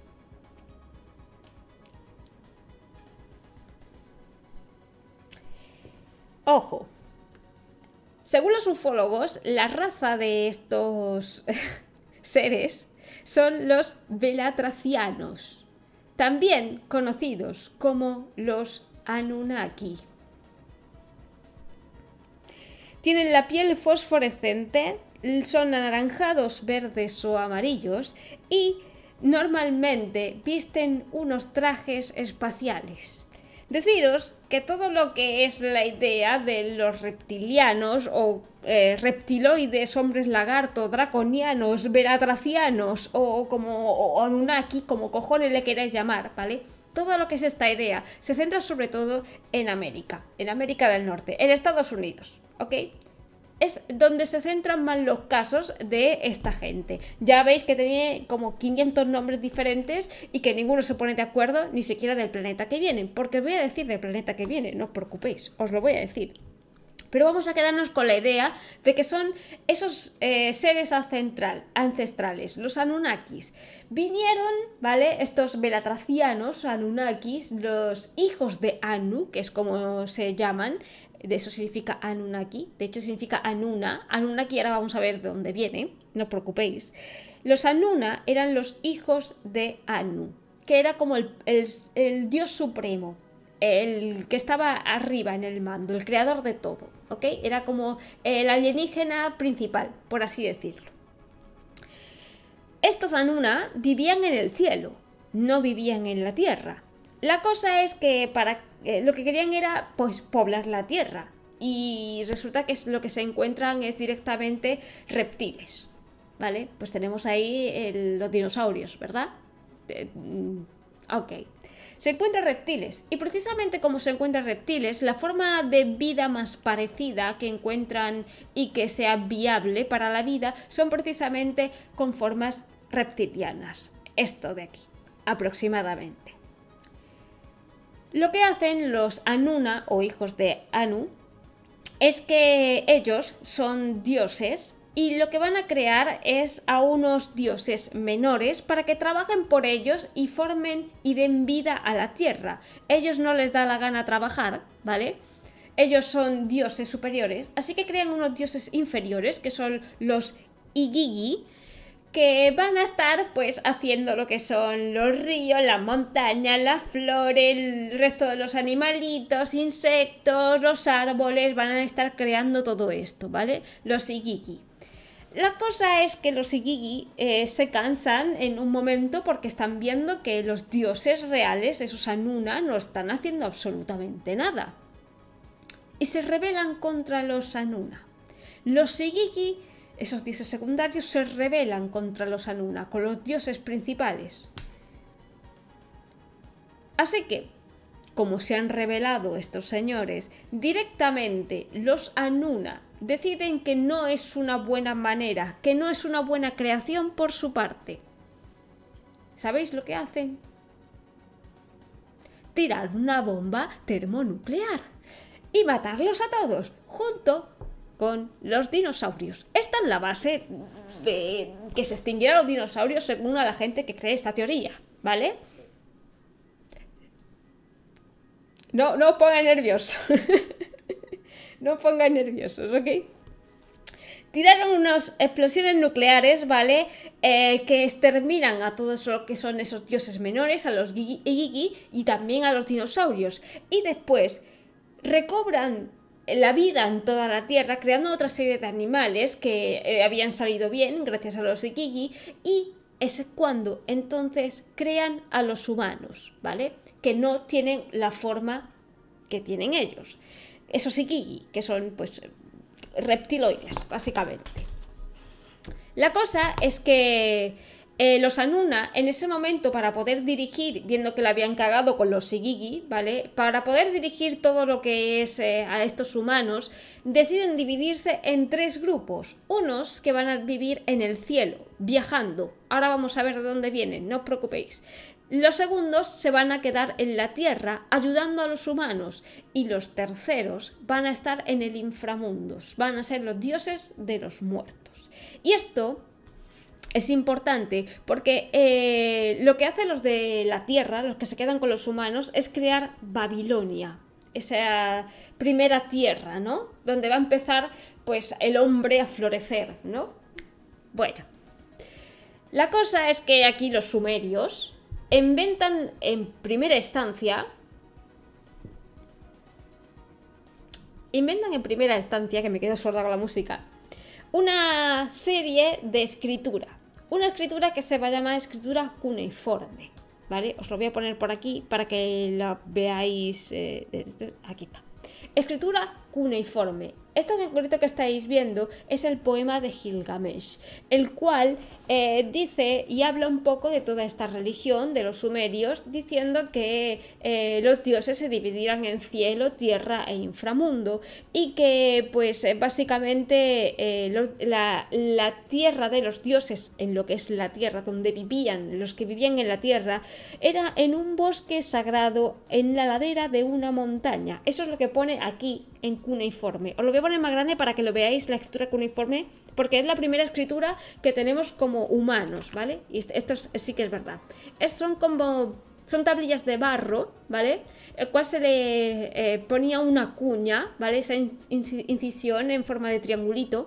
Ojo, según los ufólogos, la raza de estos seres son los velatracianos, también conocidos como los Anunnaki. Tienen la piel fosforescente, son anaranjados, verdes o amarillos y normalmente visten unos trajes espaciales. Deciros que todo lo que es la idea de los reptilianos o eh, reptiloides, hombres lagarto, draconianos, velatracianos o como o Anunnaki, como cojones le queráis llamar, ¿vale? Todo lo que es esta idea se centra sobre todo en América, en América del Norte, en Estados Unidos, ¿ok? Es donde se centran más los casos de esta gente. Ya veis que tiene como quinientos nombres diferentes y que ninguno se pone de acuerdo ni siquiera del planeta que vienen, porque os voy a decir del planeta que viene, no os preocupéis, os lo voy a decir. Pero vamos a quedarnos con la idea de que son esos eh, seres ancestral, ancestrales, los Anunnakis. Vinieron, ¿vale? Estos velatracianos, Anunnakis, los hijos de Anu, que es como se llaman, de eso significa Anunnaki, de hecho significa Anuna. Anunnaki ahora vamos a ver de dónde viene, no os preocupéis. Los Anuna eran los hijos de Anu, que era como el, el, el dios supremo, el que estaba arriba en el mando, el creador de todo, ¿ok? Era como el alienígena principal, por así decirlo. Estos Anuna vivían en el cielo, no vivían en la tierra. La cosa es que para eh, lo que querían era pues poblar la tierra y resulta que es, lo que se encuentran es directamente reptiles, ¿vale? Pues tenemos ahí el, los dinosaurios, ¿verdad? Eh, ok. Se encuentran reptiles y precisamente como se encuentran reptiles, la forma de vida más parecida que encuentran y que sea viable para la vida son precisamente con formas reptilianas. Esto de aquí, aproximadamente. Lo que hacen los Anuna o hijos de Anu es que ellos son dioses y lo que van a crear es a unos dioses menores para que trabajen por ellos y formen y den vida a la tierra. Ellos no les da la gana trabajar, ¿vale? Ellos son dioses superiores, así que crean unos dioses inferiores que son los Igigi, que van a estar pues haciendo lo que son los ríos, las montañas, las flores, el resto de los animalitos, insectos, los árboles, van a estar creando todo esto, ¿vale? Los Igigi. La cosa es que los Igigi eh, se cansan en un momento porque están viendo que los dioses reales, esos Anuna, no están haciendo absolutamente nada. Y se rebelan contra los Anuna. Los Igigi, esos dioses secundarios, se rebelan contra los Anuna, con los dioses principales. Así que, como se han rebelado estos señores, directamente los Anuna deciden que no es una buena manera, que no es una buena creación por su parte. ¿Sabéis lo que hacen? Tirar una bomba termonuclear y matarlos a todos, junto con los dinosaurios. Esta es la base de que se extinguieran los dinosaurios según a la gente que cree esta teoría, ¿vale? No, no os pongan nerviosos. No os pongan nerviosos, ¿ok? Tiraron unas explosiones nucleares, ¿vale? Eh, que exterminan a todos lo que son esos dioses menores, a los Igigi y también a los dinosaurios. Y después recobran la vida en toda la Tierra, creando otra serie de animales que eh, habían salido bien gracias a los Ikigi, y es cuando entonces crean a los humanos, ¿vale? Que no tienen la forma que tienen ellos. Esos Ikigi, que son pues reptiloides, básicamente. La cosa es que eh, los Anuna, en ese momento, para poder dirigir, viendo que la habían cagado con los Igigi, ¿vale? Para poder dirigir todo lo que es eh, a estos humanos, deciden dividirse en tres grupos. Unos que van a vivir en el cielo, viajando. Ahora vamos a ver de dónde vienen, no os preocupéis. Los segundos se van a quedar en la tierra ayudando a los humanos, y los terceros van a estar en el inframundo, van a ser los dioses de los muertos. Y esto es importante porque eh, lo que hacen los de la tierra, los que se quedan con los humanos, es crear Babilonia, esa primera tierra, ¿no? Donde va a empezar pues el hombre a florecer, ¿no? Bueno, la cosa es que aquí los sumerios inventan en primera instancia, inventan en primera instancia, que me quedo sorda con la música, una serie de escritura, una escritura que se va a llamar escritura cuneiforme, ¿vale? Os lo voy a poner por aquí para que la veáis, eh, aquí está, escritura cuneiforme. Esto en concreto que estáis viendo es el poema de Gilgamesh, el cual eh, dice y habla un poco de toda esta religión de los sumerios, diciendo que eh, los dioses se dividirán en cielo, tierra e inframundo, y que pues eh, básicamente eh, los, la, la tierra de los dioses, en lo que es la tierra donde vivían, los que vivían en la tierra, era en un bosque sagrado en la ladera de una montaña. Eso es lo que pone aquí en cuneiforme. Os lo voy a poner más grande para que lo veáis, la escritura cuneiforme, porque es la primera escritura que tenemos como humanos, ¿vale? Y esto es, sí que es verdad. Es, son como, son tablillas de barro, ¿vale? El cual se le eh, ponía una cuña, ¿vale? Esa incisión en forma de triangulito,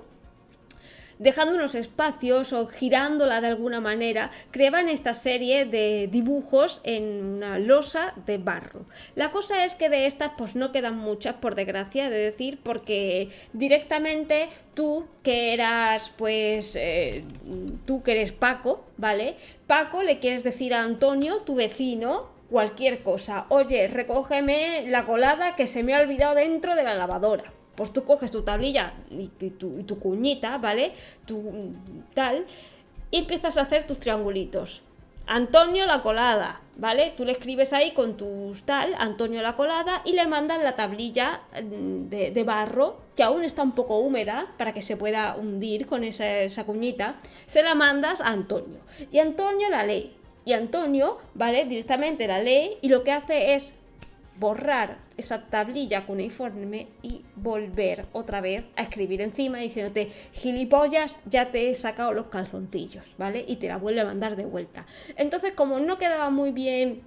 dejando unos espacios o girándola de alguna manera, creaban esta serie de dibujos en una losa de barro. La cosa es que de estas pues no quedan muchas, por desgracia, de decir, porque directamente tú que eras pues eh, tú que eres Paco, ¿vale? Paco le quieres decir a Antonio, tu vecino, cualquier cosa. Oye, recógeme la colada que se me ha olvidado dentro de la lavadora. Pues tú coges tu tablilla y tu, y tu cuñita, ¿vale? Tu tal, y empiezas a hacer tus triangulitos. Antonio la colada, ¿vale? Tú le escribes ahí con tus tal, Antonio la colada, y le mandas la tablilla de, de barro, que aún está un poco húmeda, para que se pueda hundir con esa, esa cuñita. Se la mandas a Antonio, y Antonio la lee. Y Antonio, ¿vale? Directamente la lee, y lo que hace es borrar esa tablilla cuneiforme y volver otra vez a escribir encima diciéndote, gilipollas, ya te he sacado los calzoncillos, ¿vale? Y te la vuelve a mandar de vuelta. Entonces, como no quedaba muy bien,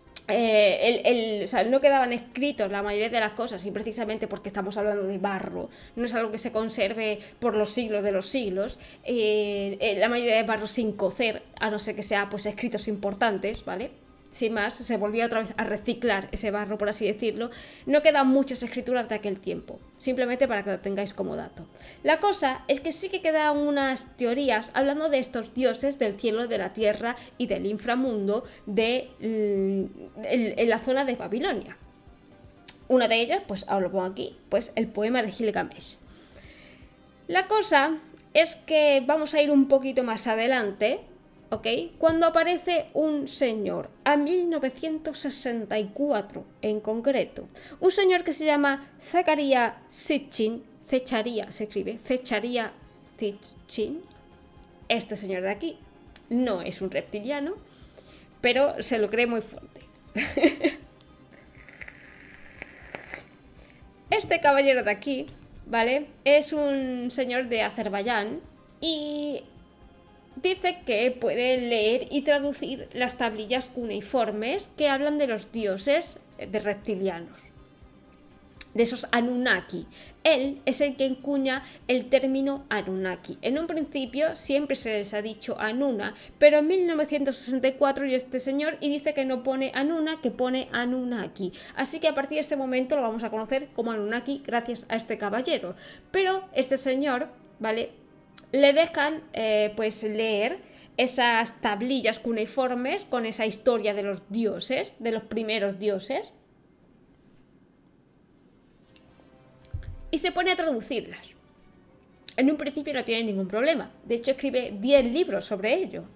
eh, el, el, o sea, no quedaban escritos la mayoría de las cosas, y precisamente porque estamos hablando de barro, no es algo que se conserve por los siglos de los siglos, eh, eh, la mayoría de barro sin cocer, a no ser que sea pues escritos importantes, ¿vale? Sin más, se volvía otra vez a reciclar ese barro, por así decirlo. No quedan muchas escrituras de aquel tiempo, simplemente para que lo tengáis como dato. La cosa es que sí que quedan unas teorías hablando de estos dioses del cielo, de la tierra y del inframundo de, en, en la zona de Babilonia. Una de ellas, pues ahora lo pongo aquí, pues el poema de Gilgamesh. La cosa es que vamos a ir un poquito más adelante, ¿ok? Cuando aparece un señor, a mil novecientos sesenta y cuatro en concreto, un señor que se llama Zecharia Sitchin, Zecharia se escribe, Zecharia Sitchin. Este señor de aquí no es un reptiliano, pero se lo cree muy fuerte. Este caballero de aquí, ¿vale? Es un señor de Azerbaiyán y dice que puede leer y traducir las tablillas cuneiformes que hablan de los dioses de reptilianos. de esos Anunnaki. Él es el que encuña el término Anunnaki. En un principio siempre se les ha dicho Anuna, pero en mil novecientos sesenta y cuatro y este señor y dice que no pone Anuna, que pone Anunnaki. Así que a partir de este momento lo vamos a conocer como Anunnaki gracias a este caballero. Pero este señor, ¿vale? Le dejan eh, pues leer esas tablillas cuneiformes con esa historia de los dioses, de los primeros dioses. Y se pone a traducirlas. En un principio no tiene ningún problema. De hecho, escribe diez libros sobre ello.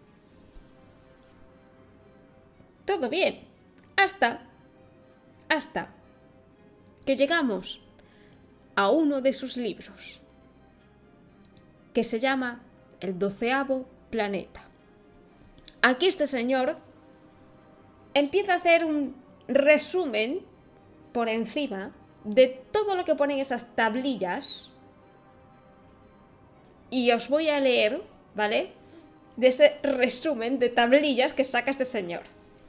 Todo bien. Hasta... Hasta... que llegamos a uno de sus libros. Que se llama El doceavo planeta. Aquí este señor empieza a hacer un resumen por encima de todo lo que ponen esas tablillas, y os voy a leer, ¿vale? De ese resumen de tablillas que saca este señor.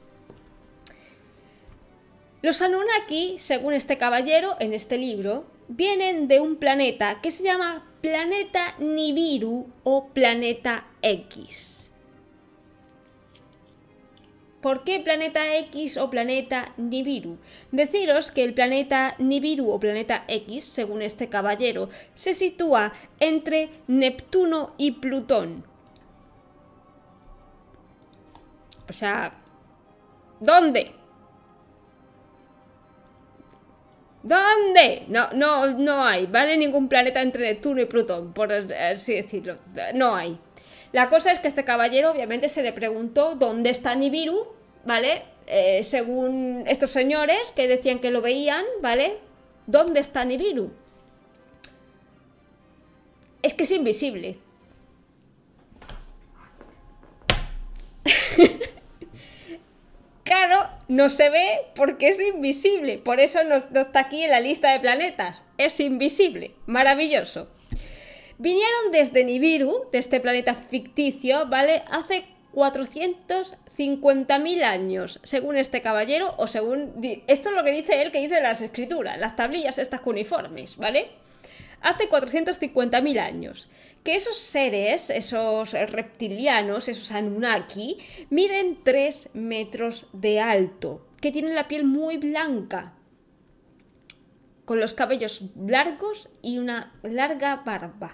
Los Anunnaki, según este caballero en este libro, vienen de un planeta que se llama Planeta Nibiru o Planeta X. ¿Por qué Planeta X o Planeta Nibiru? Deciros que el planeta Nibiru o Planeta X, según este caballero, se sitúa entre Neptuno y Plutón. O sea, ¿dónde? ¿Dónde? No, no, no hay, ¿vale? Ningún planeta entre Neptuno y Plutón, por así decirlo. No hay. La cosa es que este caballero obviamente se le preguntó dónde está Nibiru, ¿vale? Eh, según estos señores que decían que lo veían, ¿vale? ¿Dónde está Nibiru? Es que es invisible. Claro, no se ve porque es invisible. Por eso no, no está aquí en la lista de planetas. Es invisible. Maravilloso. Vinieron desde Nibiru, de este planeta ficticio, ¿vale? Hace cuatrocientos cincuenta mil años, según este caballero, o según... Esto es lo que dice él, que dice las escrituras, las tablillas estas cuneiformes, ¿vale? Hace cuatrocientos cincuenta mil años. Que esos seres, esos reptilianos, esos Anunnaki, miden tres metros de alto, que tienen la piel muy blanca, con los cabellos largos y una larga barba.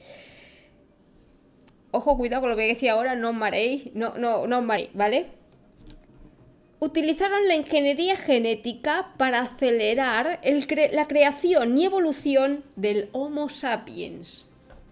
Ojo, cuidado con lo que decía ahora, no os mareéis, no, no, no os mareéis, ¿vale? Utilizaron la ingeniería genética para acelerar el cre- la creación y evolución del Homo sapiens.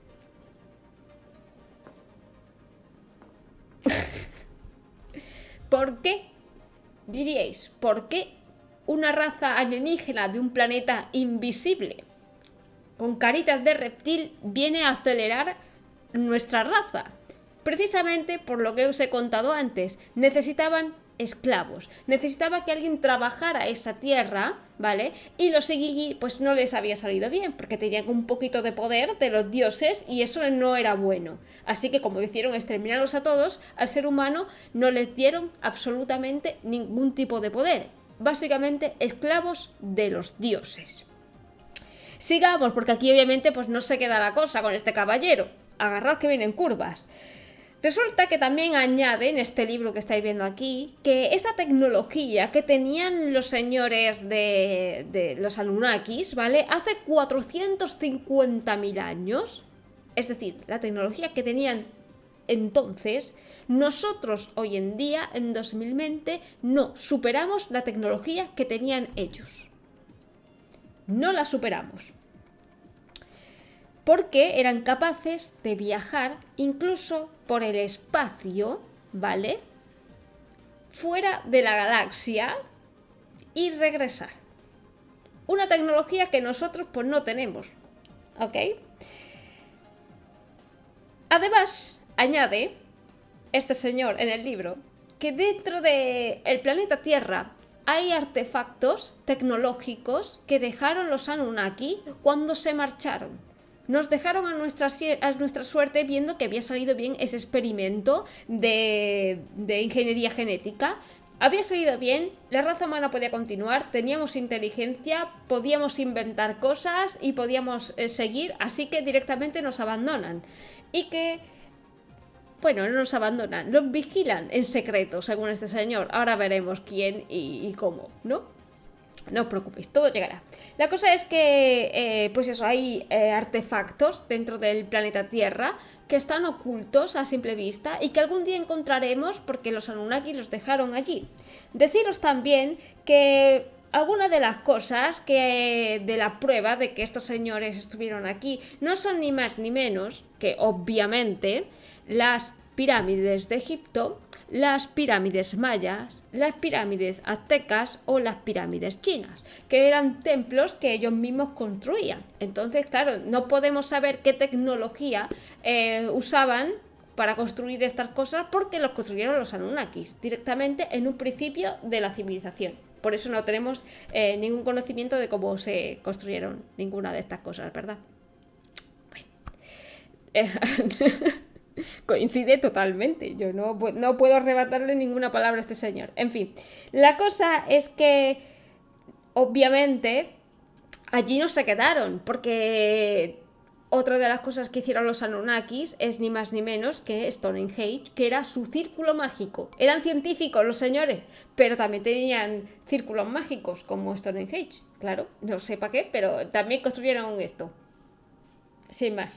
¿Por qué? Diríais, ¿por qué una raza alienígena de un planeta invisible con caritas de reptil viene a acelerar nuestra raza? Precisamente por lo que os he contado antes, necesitaban esclavos, necesitaba que alguien trabajara esa tierra, ¿vale? Y los Igigi pues no les había salido bien, porque tenían un poquito de poder de los dioses y eso no era bueno. Así que como hicieron exterminarlos a todos, al ser humano no les dieron absolutamente ningún tipo de poder. Básicamente esclavos de los dioses. Sigamos, porque aquí obviamente pues no se queda la cosa con este caballero. Agarraos que vienen curvas. Resulta que también añade en este libro que estáis viendo aquí que esa tecnología que tenían los señores de, de los Anunnakis, ¿vale? Hace cuatrocientos cincuenta mil años, es decir, la tecnología que tenían entonces, nosotros hoy en día, en dos mil veinte, no superamos la tecnología que tenían ellos. No la superamos. Porque eran capaces de viajar incluso por el espacio, ¿vale? Fuera de la galaxia y regresar. Una tecnología que nosotros pues no tenemos, ¿ok? Además, añade este señor en el libro que dentro del planeta Tierra hay artefactos tecnológicos que dejaron los Anunnaki cuando se marcharon. Nos dejaron a nuestra, a nuestra suerte viendo que había salido bien ese experimento de, de ingeniería genética, había salido bien, la raza humana podía continuar, teníamos inteligencia, podíamos inventar cosas y podíamos eh, seguir, así que directamente nos abandonan. Y que, bueno, no nos abandonan, nos vigilan en secreto, según este señor. Ahora veremos quién y, y cómo, ¿no? No os preocupéis, todo llegará. La cosa es que, eh, pues eso, hay eh, artefactos dentro del planeta Tierra que están ocultos a simple vista y que algún día encontraremos porque los Anunnaki los dejaron allí. Deciros también que algunas de las cosas que de la prueba de que estos señores estuvieron aquí no son ni más ni menos que, obviamente, las pirámides de Egipto, las pirámides mayas, las pirámides aztecas o las pirámides chinas, que eran templos que ellos mismos construían. Entonces, claro, no podemos saber qué tecnología eh, usaban para construir estas cosas porque los construyeron los Anunnakis directamente en un principio de la civilización. Por eso no tenemos eh, ningún conocimiento de cómo se construyeron ninguna de estas cosas, ¿verdad? Bueno. Eh, Coincide totalmente, yo no, no puedo arrebatarle ninguna palabra a este señor. En fin, la cosa es que obviamente allí no se quedaron, porque otra de las cosas que hicieron los Anunnakis es ni más ni menos que Stonehenge, que era su círculo mágico. Eran científicos los señores, pero también tenían círculos mágicos como Stonehenge. Claro, no sé para qué, pero también construyeron esto. Sin más.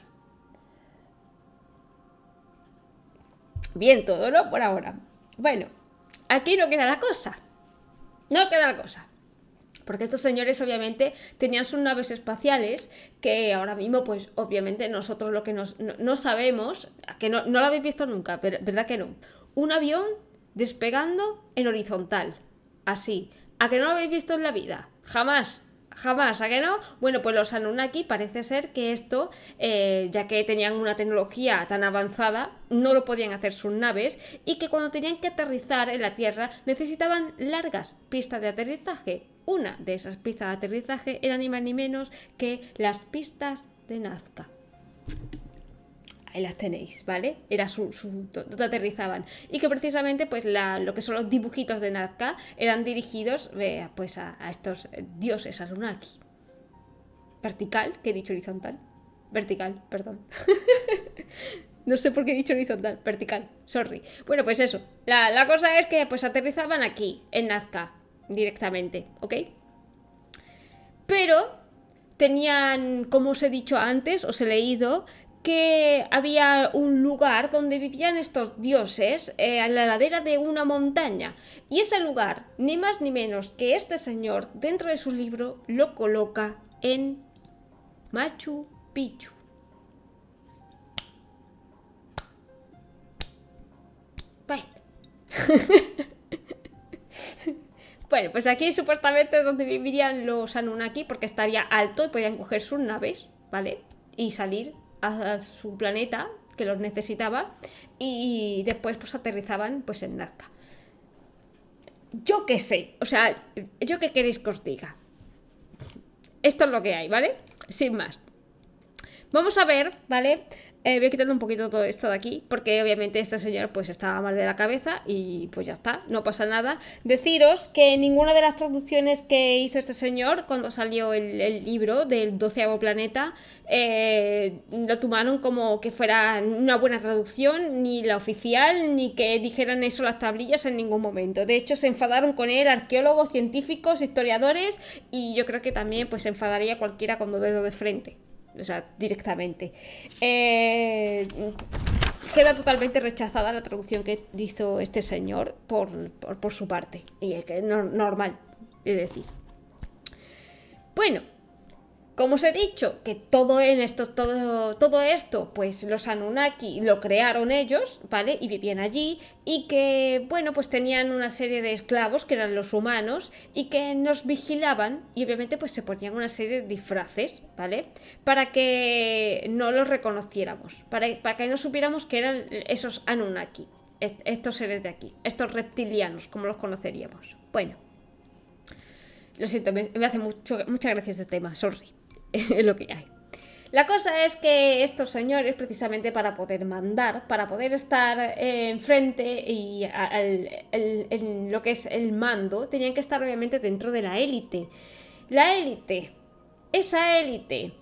Bien todo, ¿no? Por ahora. Bueno, aquí no queda la cosa. No queda la cosa. Porque estos señores obviamente tenían sus naves espaciales que ahora mismo pues obviamente nosotros lo que nos, no, no sabemos, que no, no lo habéis visto nunca, pero ¿verdad que no? Un avión despegando en horizontal, así. ¿A que no lo habéis visto en la vida? Jamás. Jamás, ¿a que no? Bueno, pues los Anunnaki parece ser que esto, eh, ya que tenían una tecnología tan avanzada, no lo podían hacer sus naves y que cuando tenían que aterrizar en la Tierra necesitaban largas pistas de aterrizaje. Una de esas pistas de aterrizaje era ni más ni menos que las pistas de Nazca. Ahí las tenéis, ¿vale? Era su, su donde aterrizaban. Y que precisamente, pues, la, lo que son los dibujitos de Nazca eran dirigidos, eh, pues, a, a estos dioses Anunnaki. Vertical, que he dicho horizontal. Vertical, perdón. No sé por qué he dicho horizontal, vertical, sorry. Bueno, pues eso. La, la cosa es que, pues, aterrizaban aquí, en Nazca, directamente, ¿ok? Pero tenían, como os he dicho antes, os he leído que había un lugar donde vivían estos dioses eh, a la ladera de una montaña. Y ese lugar, ni más ni menos que este señor, dentro de su libro, lo coloca en Machu Picchu. Bueno. Bueno, pues aquí supuestamente es donde vivirían los Anunnaki, porque estaría alto y podían coger sus naves, ¿vale? Y salir a su planeta que los necesitaba y después pues aterrizaban pues en Nazca. Yo qué sé, o sea, yo qué queréis que os diga. Esto es lo que hay, ¿vale? Sin más. Vamos a ver, ¿vale? Eh, voy a quitarle un poquito todo esto de aquí, porque obviamente este señor pues estaba mal de la cabeza y pues ya está, no pasa nada. Deciros que ninguna de las traducciones que hizo este señor cuando salió el, el libro del doceavo planeta eh, lo tomaron como que fuera una buena traducción, ni la oficial, ni que dijeran eso las tablillas en ningún momento. De hecho se enfadaron con él arqueólogos, científicos, historiadores, y yo creo que también pues se enfadaría cualquiera con dos dedos de frente. O sea, directamente. Eh, queda totalmente rechazada la traducción que hizo este señor por, por, por su parte. Y es que es no, normal, es decir. Bueno, como os he dicho, que todo en esto, todo, todo esto, pues los Anunnaki lo crearon ellos, ¿vale? Y vivían allí, y que, bueno, pues tenían una serie de esclavos, que eran los humanos, y que nos vigilaban, y obviamente pues se ponían una serie de disfraces, ¿vale? Para que no los reconociéramos, para, para que no supiéramos que eran esos Anunnaki, estos seres de aquí, estos reptilianos, como los conoceríamos. Bueno, lo siento, me, me hace mucho, mucha gracia este tema, sorry. Es lo que hay. La cosa es que estos señores, precisamente para poder mandar, para poder estar eh, enfrente y al, el, el, lo que es el mando, tenían que estar obviamente dentro de la élite. La élite, esa élite.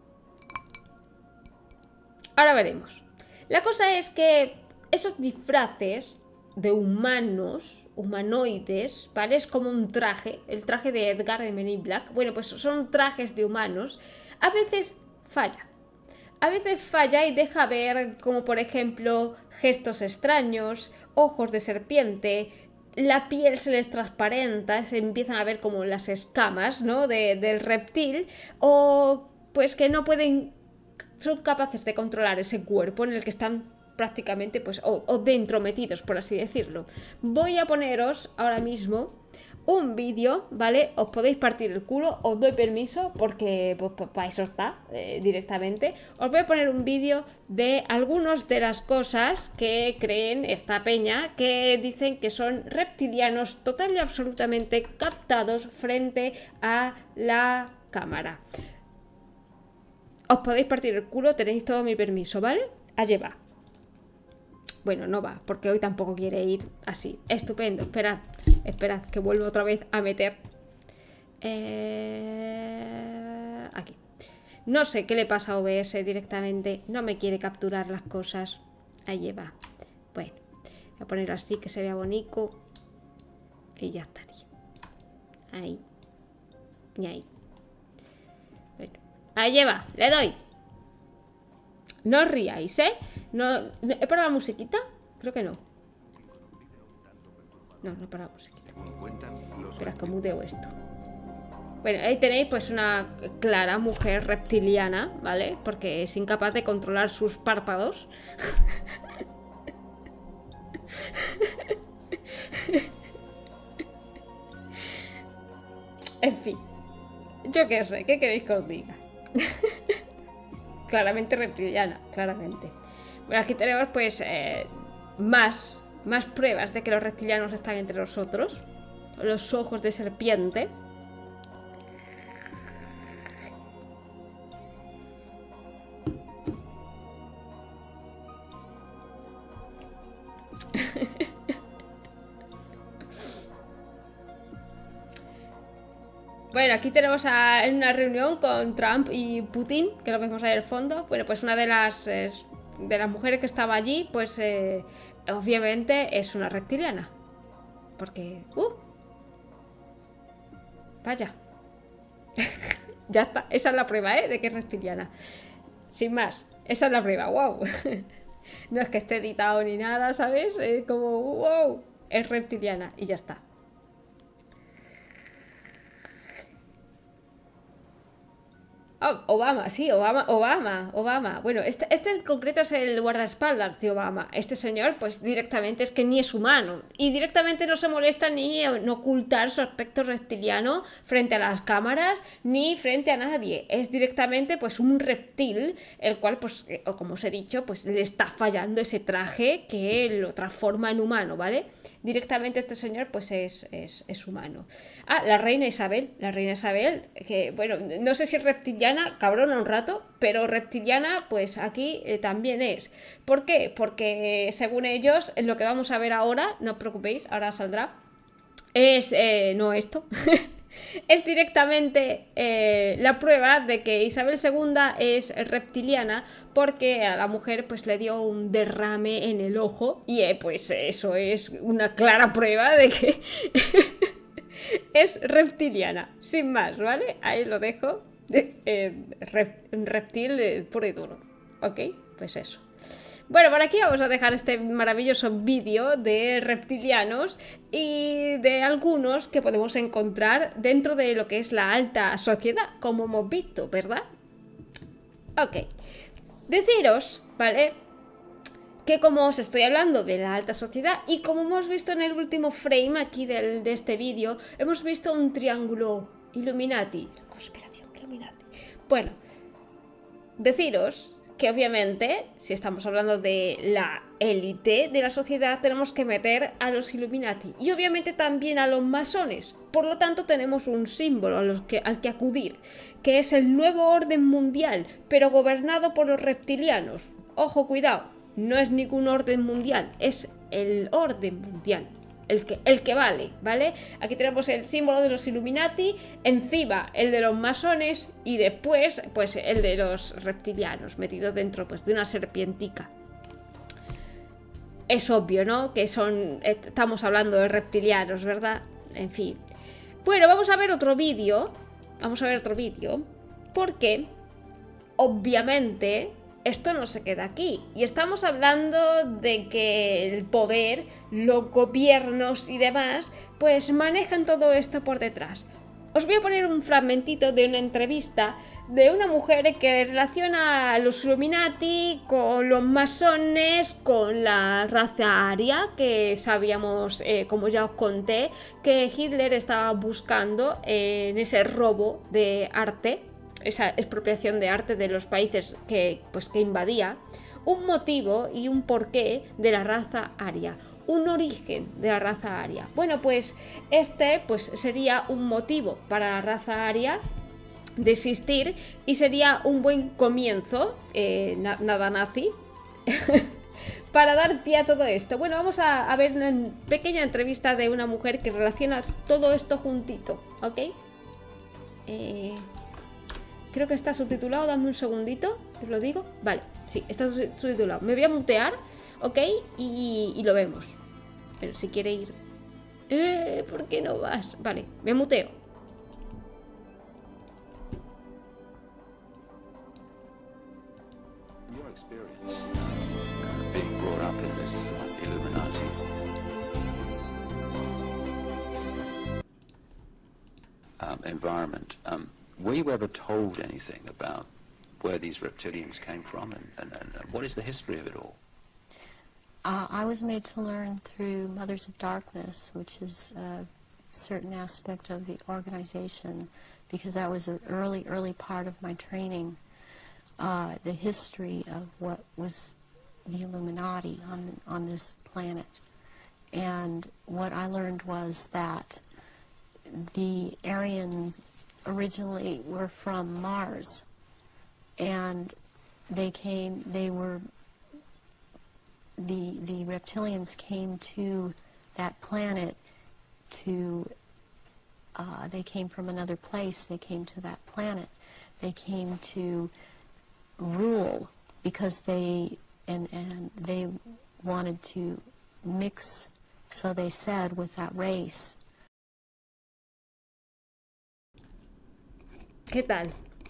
Ahora veremos. La cosa es que esos disfraces de humanos, humanoides, ¿vale? Es como un traje, el traje de Edgar de Men in Black. Bueno, pues son trajes de humanos. A veces falla. A veces falla y deja ver, como por ejemplo, gestos extraños, ojos de serpiente, la piel se les transparenta, se empiezan a ver como las escamas, ¿no? de, del reptil, o pues que no pueden, son capaces de controlar ese cuerpo en el que están prácticamente, pues, o, o dentro metidos, por así decirlo. Voy a poneros ahora mismo un vídeo, ¿vale? Os podéis partir el culo, os doy permiso, porque pues, para eso está, eh, directamente. Os voy a poner un vídeo de algunas de las cosas que creen esta peña, que dicen que son reptilianos total y absolutamente captados frente a la cámara. Os podéis partir el culo, tenéis todo mi permiso, ¿vale? Allí va. Bueno, no va, porque hoy tampoco quiere ir así. Estupendo, esperad, esperad, que vuelvo otra vez a meter eh... aquí. No sé qué le pasa a O B S directamente, no me quiere capturar las cosas. Ahí va. Bueno, voy a ponerlo así, que se vea bonito. Y ya estaría. Ahí. Y ahí. Bueno, ahí va, le doy. No os ríais, ¿eh? No, no, ¿he parado la musiquita? Creo que no. No, no he parado la musiquita. Espera, que muteo esto. Bueno, ahí tenéis pues una clara mujer reptiliana, ¿vale? Porque es incapaz de controlar sus párpados. En fin. Yo qué sé, ¿qué queréis que os diga? Claramente reptiliana, claramente. Bueno, aquí tenemos pues eh, más, más pruebas de que los reptilianos están entre nosotros. Los ojos de serpiente. Bueno, aquí tenemos a, en una reunión con Trump y Putin, que lo vemos ahí al fondo. Bueno, pues una de las, eh, de las mujeres que estaba allí, pues eh, obviamente es una reptiliana. Porque... ¡Uh! Vaya. Ya está, esa es la prueba, ¿eh? De que es reptiliana. Sin más, esa es la prueba, wow. No es que esté editado ni nada, ¿sabes? Es como, wow, es reptiliana y ya está. Oh, Obama, sí, Obama, Obama, Obama. Bueno, este, este en concreto es el guardaespaldas de Obama. Este señor, pues directamente es que ni es humano. Y directamente no se molesta ni en ocultar su aspecto reptiliano frente a las cámaras, ni frente a nadie. Es directamente, pues, un reptil, el cual, pues, o como os he dicho, pues le está fallando ese traje que lo transforma en humano, ¿vale? Directamente este señor, pues, es, es, es humano. Ah, la reina Isabel, la reina Isabel, que, bueno, no sé si es reptiliana, cabrona un rato, pero reptiliana pues aquí eh, también es. ¿Por qué? Porque según ellos, lo que vamos a ver ahora, no os preocupéis, ahora saldrá, es, eh, no esto, es directamente eh, la prueba de que Isabel segunda es reptiliana, porque a la mujer pues le dio un derrame en el ojo y eh, pues eso es una clara prueba de que es reptiliana, sin más, ¿vale? Ahí lo dejo. Eh, rep, reptil eh, puro y duro. Ok, pues eso. Bueno, por aquí vamos a dejar este maravilloso vídeo de reptilianos y de algunos que podemos encontrar dentro de lo que es la alta sociedad, como hemos visto, ¿verdad? Ok. Deciros, ¿vale? Que como os estoy hablando de la alta sociedad y como hemos visto en el último frame aquí del, de este vídeo, hemos visto un triángulo Illuminati. Conspiración. Bueno, deciros que obviamente, si estamos hablando de la élite de la sociedad, tenemos que meter a los Illuminati y obviamente también a los masones. Por lo tanto, tenemos un símbolo a los que, al que acudir, que es el nuevo orden mundial, pero gobernado por los reptilianos. Ojo, cuidado, no es ningún orden mundial, es el orden mundial. El que, el que vale, ¿vale? Aquí tenemos el símbolo de los Illuminati, encima el de los masones y después pues el de los reptilianos, metido dentro pues de una serpientica. Es obvio, ¿no? Que son, estamos hablando de reptilianos, ¿verdad? En fin. Bueno, vamos a ver otro vídeo, vamos a ver otro vídeo, porque obviamente esto no se queda aquí, y estamos hablando de que el poder, los gobiernos y demás, pues manejan todo esto por detrás. Os voy a poner un fragmentito de una entrevista de una mujer que relaciona a los Illuminati con los masones, con la raza aria, que sabíamos, eh, como ya os conté, que Hitler estaba buscando eh, en ese robo de arte, esa expropiación de arte de los países que, pues, que invadía, un motivo y un porqué de la raza aria, un origen de la raza aria. Bueno, pues este pues, sería un motivo para la raza aria de existir y sería un buen comienzo, eh, na nada nazi, para dar pie a todo esto. Bueno, vamos a, a ver una pequeña entrevista de una mujer que relaciona todo esto juntito, ¿ok? Eh... Creo que está subtitulado, dame un segundito, os lo digo. Vale, sí, está subtitulado. Me voy a mutear, ¿ok? Y, y lo vemos. Pero si quiere ir... Eh, ¿por qué no vas? Vale, me muteo. Your experience uh, being brought up in this uh, Illuminati um, environment. Um, Were you ever told anything about where these reptilians came from and, and, and what is the history of it all? Uh, I was made to learn through Mothers of Darkness, which is a certain aspect of the organization, because that was an early, early part of my training, uh, the history of what was the Illuminati on, on this planet. And what I learned was that the Aryans originally were from Mars, and they came, they were, the, the reptilians came to that planet to, uh, they came from another place, they came to that planet, they came to rule, because they, and, and they wanted to mix, so they said, with that race. ¿Qué tal?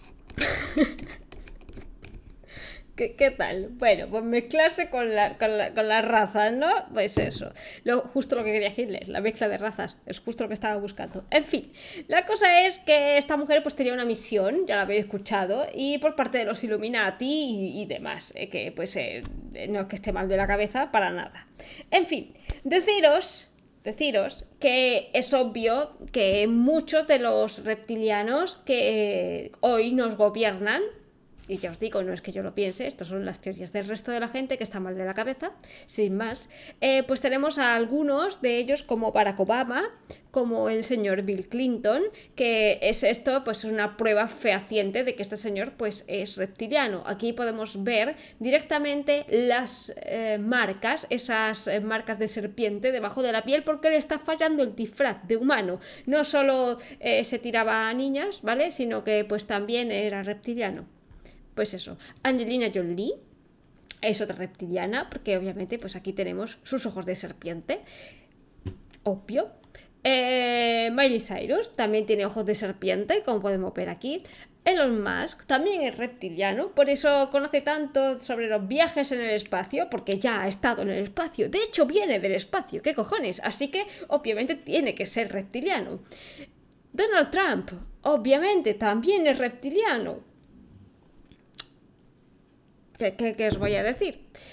¿Qué, ¿Qué tal? Bueno, pues mezclarse con la, con la, con las razas, ¿no? Pues eso, lo, justo lo que quería Hitler, la mezcla de razas, es justo lo que estaba buscando. En fin, la cosa es que esta mujer pues tenía una misión, ya la habéis escuchado, y por parte de los Illuminati y, y demás, eh, que pues eh, no es que esté mal de la cabeza, para nada. En fin, deciros... Deciros que es obvio que muchos de los reptilianos que hoy nos gobiernan, y ya os digo, no es que yo lo piense, estas son las teorías del resto de la gente que está mal de la cabeza, sin más, eh, pues tenemos a algunos de ellos como Barack Obama, como el señor Bill Clinton, que es esto, pues es una prueba fehaciente de que este señor pues es reptiliano. Aquí podemos ver directamente las eh, marcas, esas eh, marcas de serpiente debajo de la piel, porque le está fallando el disfraz de humano. No solo eh, se tiraba a niñas, ¿vale? Sino que pues también era reptiliano. Pues eso, Angelina Jolie es otra reptiliana, porque obviamente pues aquí tenemos sus ojos de serpiente, obvio. Eh, Miley Cyrus también tiene ojos de serpiente, como podemos ver aquí. Elon Musk también es reptiliano, por eso conoce tanto sobre los viajes en el espacio, porque ya ha estado en el espacio. De hecho, viene del espacio, ¿qué cojones? Así que obviamente tiene que ser reptiliano. Donald Trump, obviamente, también es reptiliano. ¿Qué, qué, qué os voy a decir?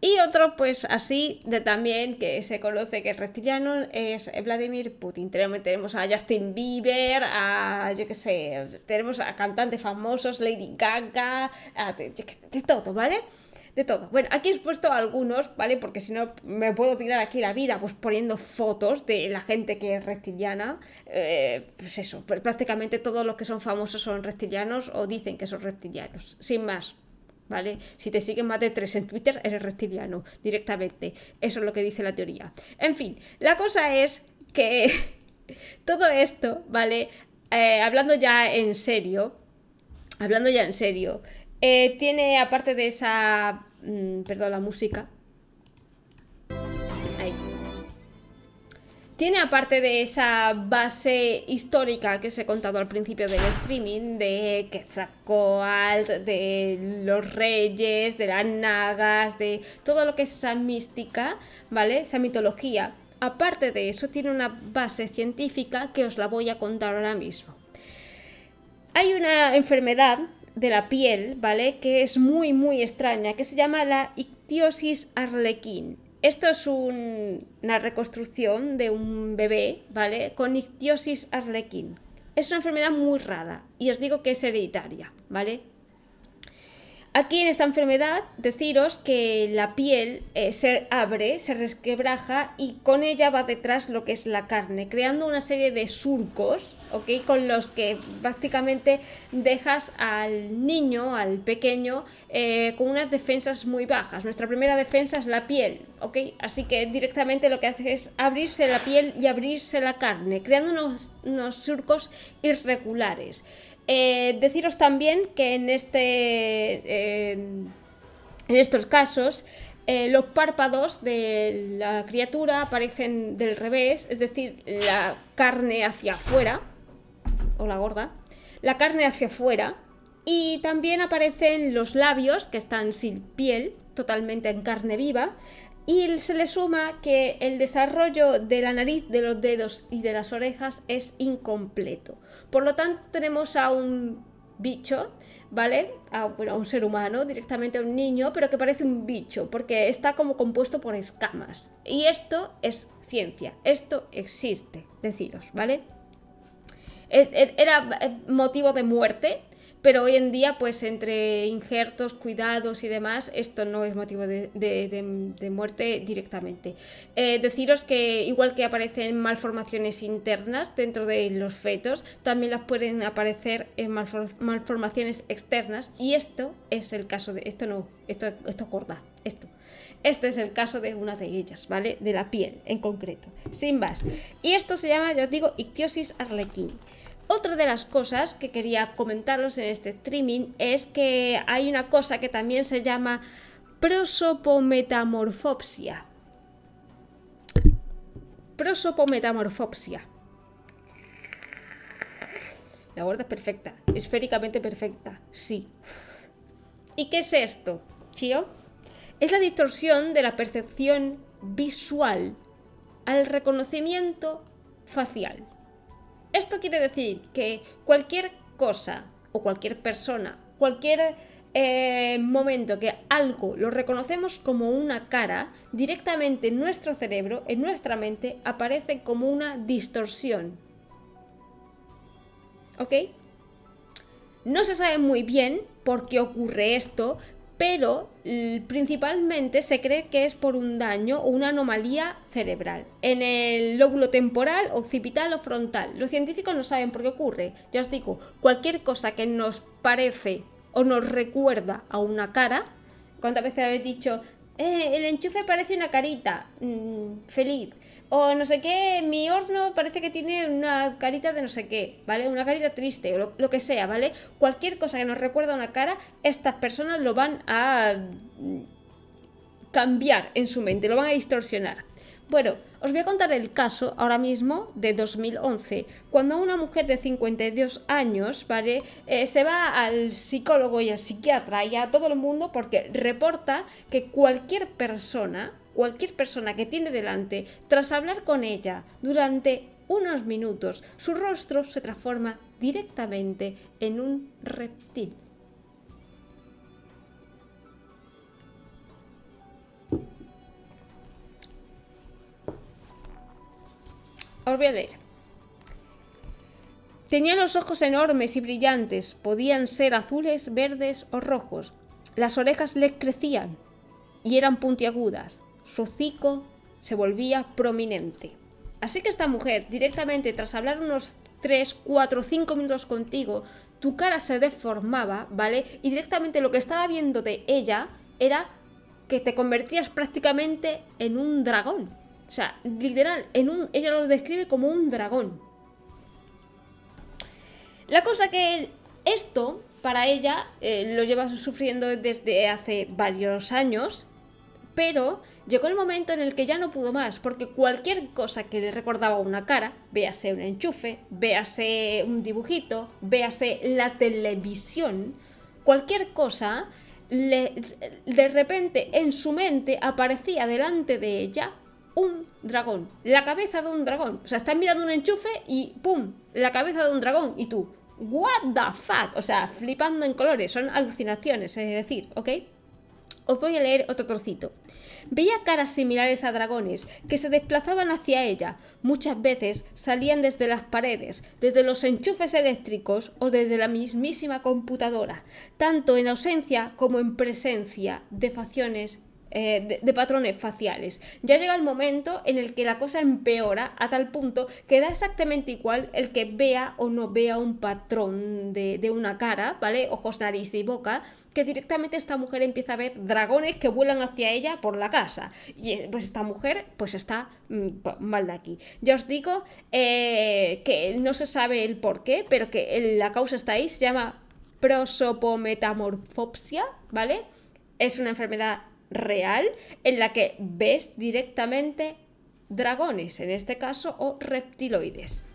Y otro, pues así, de también, que se conoce que es reptiliano, es Vladimir Putin. Tenemos, tenemos a Justin Bieber, a, yo qué sé, tenemos a cantantes famosos, Lady Gaga, a, de, de todo, ¿vale? De todo. Bueno, aquí he puesto algunos, ¿vale? Porque si no me puedo tirar aquí la vida pues poniendo fotos de la gente que es reptiliana. Eh, pues eso, pues prácticamente todos los que son famosos son reptilianos o dicen que son reptilianos, sin más. ¿Vale? Si te siguen más de tres en Twitter, eres reptiliano, directamente. Eso es lo que dice la teoría. En fin, la cosa es que todo esto, ¿vale? Eh, hablando ya en serio, hablando ya en serio, eh, tiene, aparte de esa... Mmm, perdón, la música. Ahí. Tiene, aparte de esa base histórica que os he contado al principio del streaming, de Quetzalcóatl, de los reyes, de las nagas, de todo lo que es esa mística, ¿vale? Esa mitología. Aparte de eso, tiene una base científica que os la voy a contar ahora mismo. Hay una enfermedad de la piel, ¿vale? Que es muy, muy extraña, que se llama la ictiosis arlequín. Esto es un, una reconstrucción de un bebé, ¿vale? Con ictiosis arlequín. Es una enfermedad muy rara y os digo que es hereditaria, ¿vale? Aquí en esta enfermedad, deciros que la piel eh, se abre, se resquebraja y con ella va detrás lo que es la carne, creando una serie de surcos, ¿ok? Con los que prácticamente dejas al niño, al pequeño, eh, con unas defensas muy bajas. Nuestra primera defensa es la piel, ¿ok? Así que directamente lo que hace es abrirse la piel y abrirse la carne, creando unos, unos surcos irregulares. Eh, deciros también que en este eh, en estos casos eh, los párpados de la criatura aparecen del revés, es decir, la carne hacia afuera, o la gorda, la carne hacia afuera, y también aparecen los labios que están sin piel, totalmente en carne viva. Y se le suma que el desarrollo de la nariz, de los dedos y de las orejas es incompleto. Por lo tanto, tenemos a un bicho, ¿vale? A, bueno, a un ser humano, directamente a un niño, pero que parece un bicho, porque está como compuesto por escamas. Y esto es ciencia, esto existe, deciros, ¿vale? Es, era motivo de muerte. Pero hoy en día, pues entre injertos, cuidados y demás, esto no es motivo de, de, de, de muerte directamente. Eh, deciros que igual que aparecen malformaciones internas dentro de los fetos, también las pueden aparecer en malfor malformaciones externas. Y esto es el caso de... Esto no, esto, esto gorda, esto. Este es el caso de una de ellas, ¿vale? De la piel en concreto, sin más. Y esto se llama, ya os digo, ictiosis arlequín. Otra de las cosas que quería comentaros en este streaming es que hay una cosa que también se llama prosopometamorfopsia. Prosopometamorfopsia. La gorda es perfecta, esféricamente perfecta, sí. ¿Y qué es esto, chío? Es la distorsión de la percepción visual al reconocimiento facial. Esto quiere decir que cualquier cosa o cualquier persona, cualquier eh, momento que algo lo reconocemos como una cara, directamente en nuestro cerebro, en nuestra mente, aparece como una distorsión. ¿Ok? No se sabe muy bien por qué ocurre esto, pero principalmente se cree que es por un daño o una anomalía cerebral en el lóbulo temporal, occipital o frontal. Los científicos no saben por qué ocurre. Ya os digo, cualquier cosa que nos parece o nos recuerda a una cara. ¿Cuántas veces habéis dicho, eh, el enchufe parece una carita mmm, feliz? O no sé qué, mi horno parece que tiene una carita de no sé qué, ¿vale? Una carita triste, o lo, lo que sea, ¿vale? Cualquier cosa que nos recuerda a una cara, estas personas lo van a cambiar en su mente, lo van a distorsionar. Bueno, os voy a contar el caso ahora mismo de dos mil once, cuando una mujer de cincuenta y dos años, ¿vale? Eh, se va al psicólogo y al psiquiatra y a todo el mundo porque reporta que cualquier persona... Cualquier persona que tiene delante, tras hablar con ella durante unos minutos, su rostro se transforma directamente en un reptil. Os voy a leer. Tenía los ojos enormes y brillantes, podían ser azules, verdes o rojos. Las orejas les crecían y eran puntiagudas. Su hocico se volvía prominente. Así que esta mujer, directamente tras hablar unos tres, cuatro, cinco minutos contigo, tu cara se deformaba, ¿vale? Y directamente lo que estaba viendo de ella era que te convertías prácticamente en un dragón. O sea, literal, en un, ella lo describe como un dragón. La cosa que esto, para ella, eh, lo lleva sufriendo desde hace varios años, pero llegó el momento en el que ya no pudo más, porque cualquier cosa que le recordaba una cara, véase un enchufe, véase un dibujito, véase la televisión, cualquier cosa, le, de repente en su mente aparecía delante de ella un dragón, la cabeza de un dragón. O sea, estás mirando un enchufe y ¡pum! La cabeza de un dragón. Y tú, ¿what the fuck? O sea, flipando en colores, son alucinaciones, es decir, ¿ok? Os voy a leer otro trocito. Veía caras similares a dragones que se desplazaban hacia ella. Muchas veces salían desde las paredes, desde los enchufes eléctricos o desde la mismísima computadora, tanto en ausencia como en presencia de facciones Eh, de, de patrones faciales. Ya llega el momento en el que la cosa empeora a tal punto que da exactamente igual el que vea o no vea un patrón de, de una cara, ¿vale? Ojos, nariz y boca, que directamente esta mujer empieza a ver dragones que vuelan hacia ella por la casa. Y pues esta mujer pues está mm, mal de aquí. Ya os digo eh, que no se sabe el por qué, pero que el, la causa está ahí, se llama prosopometamorfopsia, ¿vale? Es una enfermedad real en la que ves directamente dragones, en este caso, o reptiloides.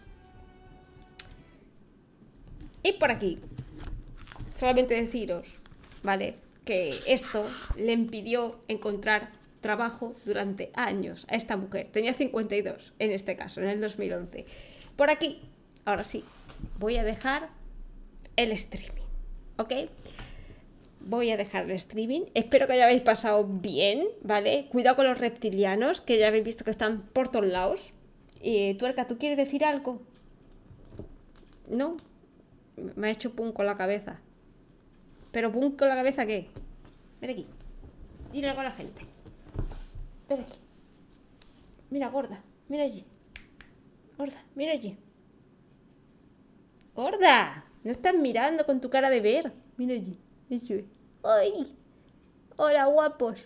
Y por aquí, solamente deciros, ¿vale?, que esto le impidió encontrar trabajo durante años a esta mujer. Tenía cincuenta y dos en este caso, en el dos mil once. Por aquí, ahora sí, voy a dejar el streaming, ¿ok? Voy a dejar el streaming. Espero que hayáis pasado bien, ¿vale? Cuidado con los reptilianos, que ya habéis visto que están por todos lados. Eh, Tuerca, ¿tú quieres decir algo? ¿No? Me ha hecho pum con la cabeza. ¿Pero pum con la cabeza qué? Ven aquí. Dile algo a la gente. Ven aquí. Mira, gorda. Mira allí. Gorda, mira allí. ¡Gorda! No estás mirando con tu cara de ver. Mira allí. ¡Ay! ¡Hola, guapos!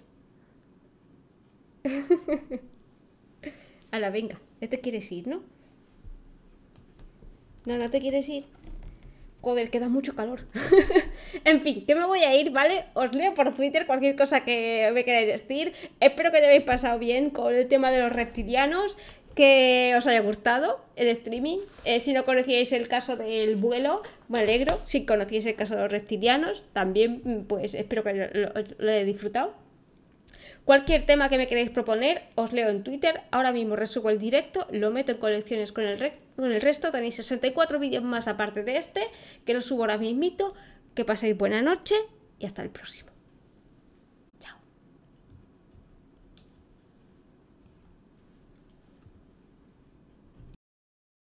Ala, venga, ya te quieres ir, ¿no? No, no te quieres ir. Joder, que da mucho calor. En fin, que me voy a ir, ¿vale? Os leo por Twitter cualquier cosa que me queráis decir. Espero que hayáis pasado bien con el tema de los reptilianos, que os haya gustado el streaming. Eh, si no conocíais el caso del vuelo, me alegro. Si conocíais el caso de los reptilianos, también, pues espero que lo, lo, lo hayáis disfrutado. Cualquier tema que me queráis proponer, os leo en Twitter. Ahora mismo resubo el directo, lo meto en colecciones con el, re con el resto. Tenéis sesenta y cuatro vídeos más aparte de este, que lo subo ahora mismito. Que paséis buena noche y hasta el próximo.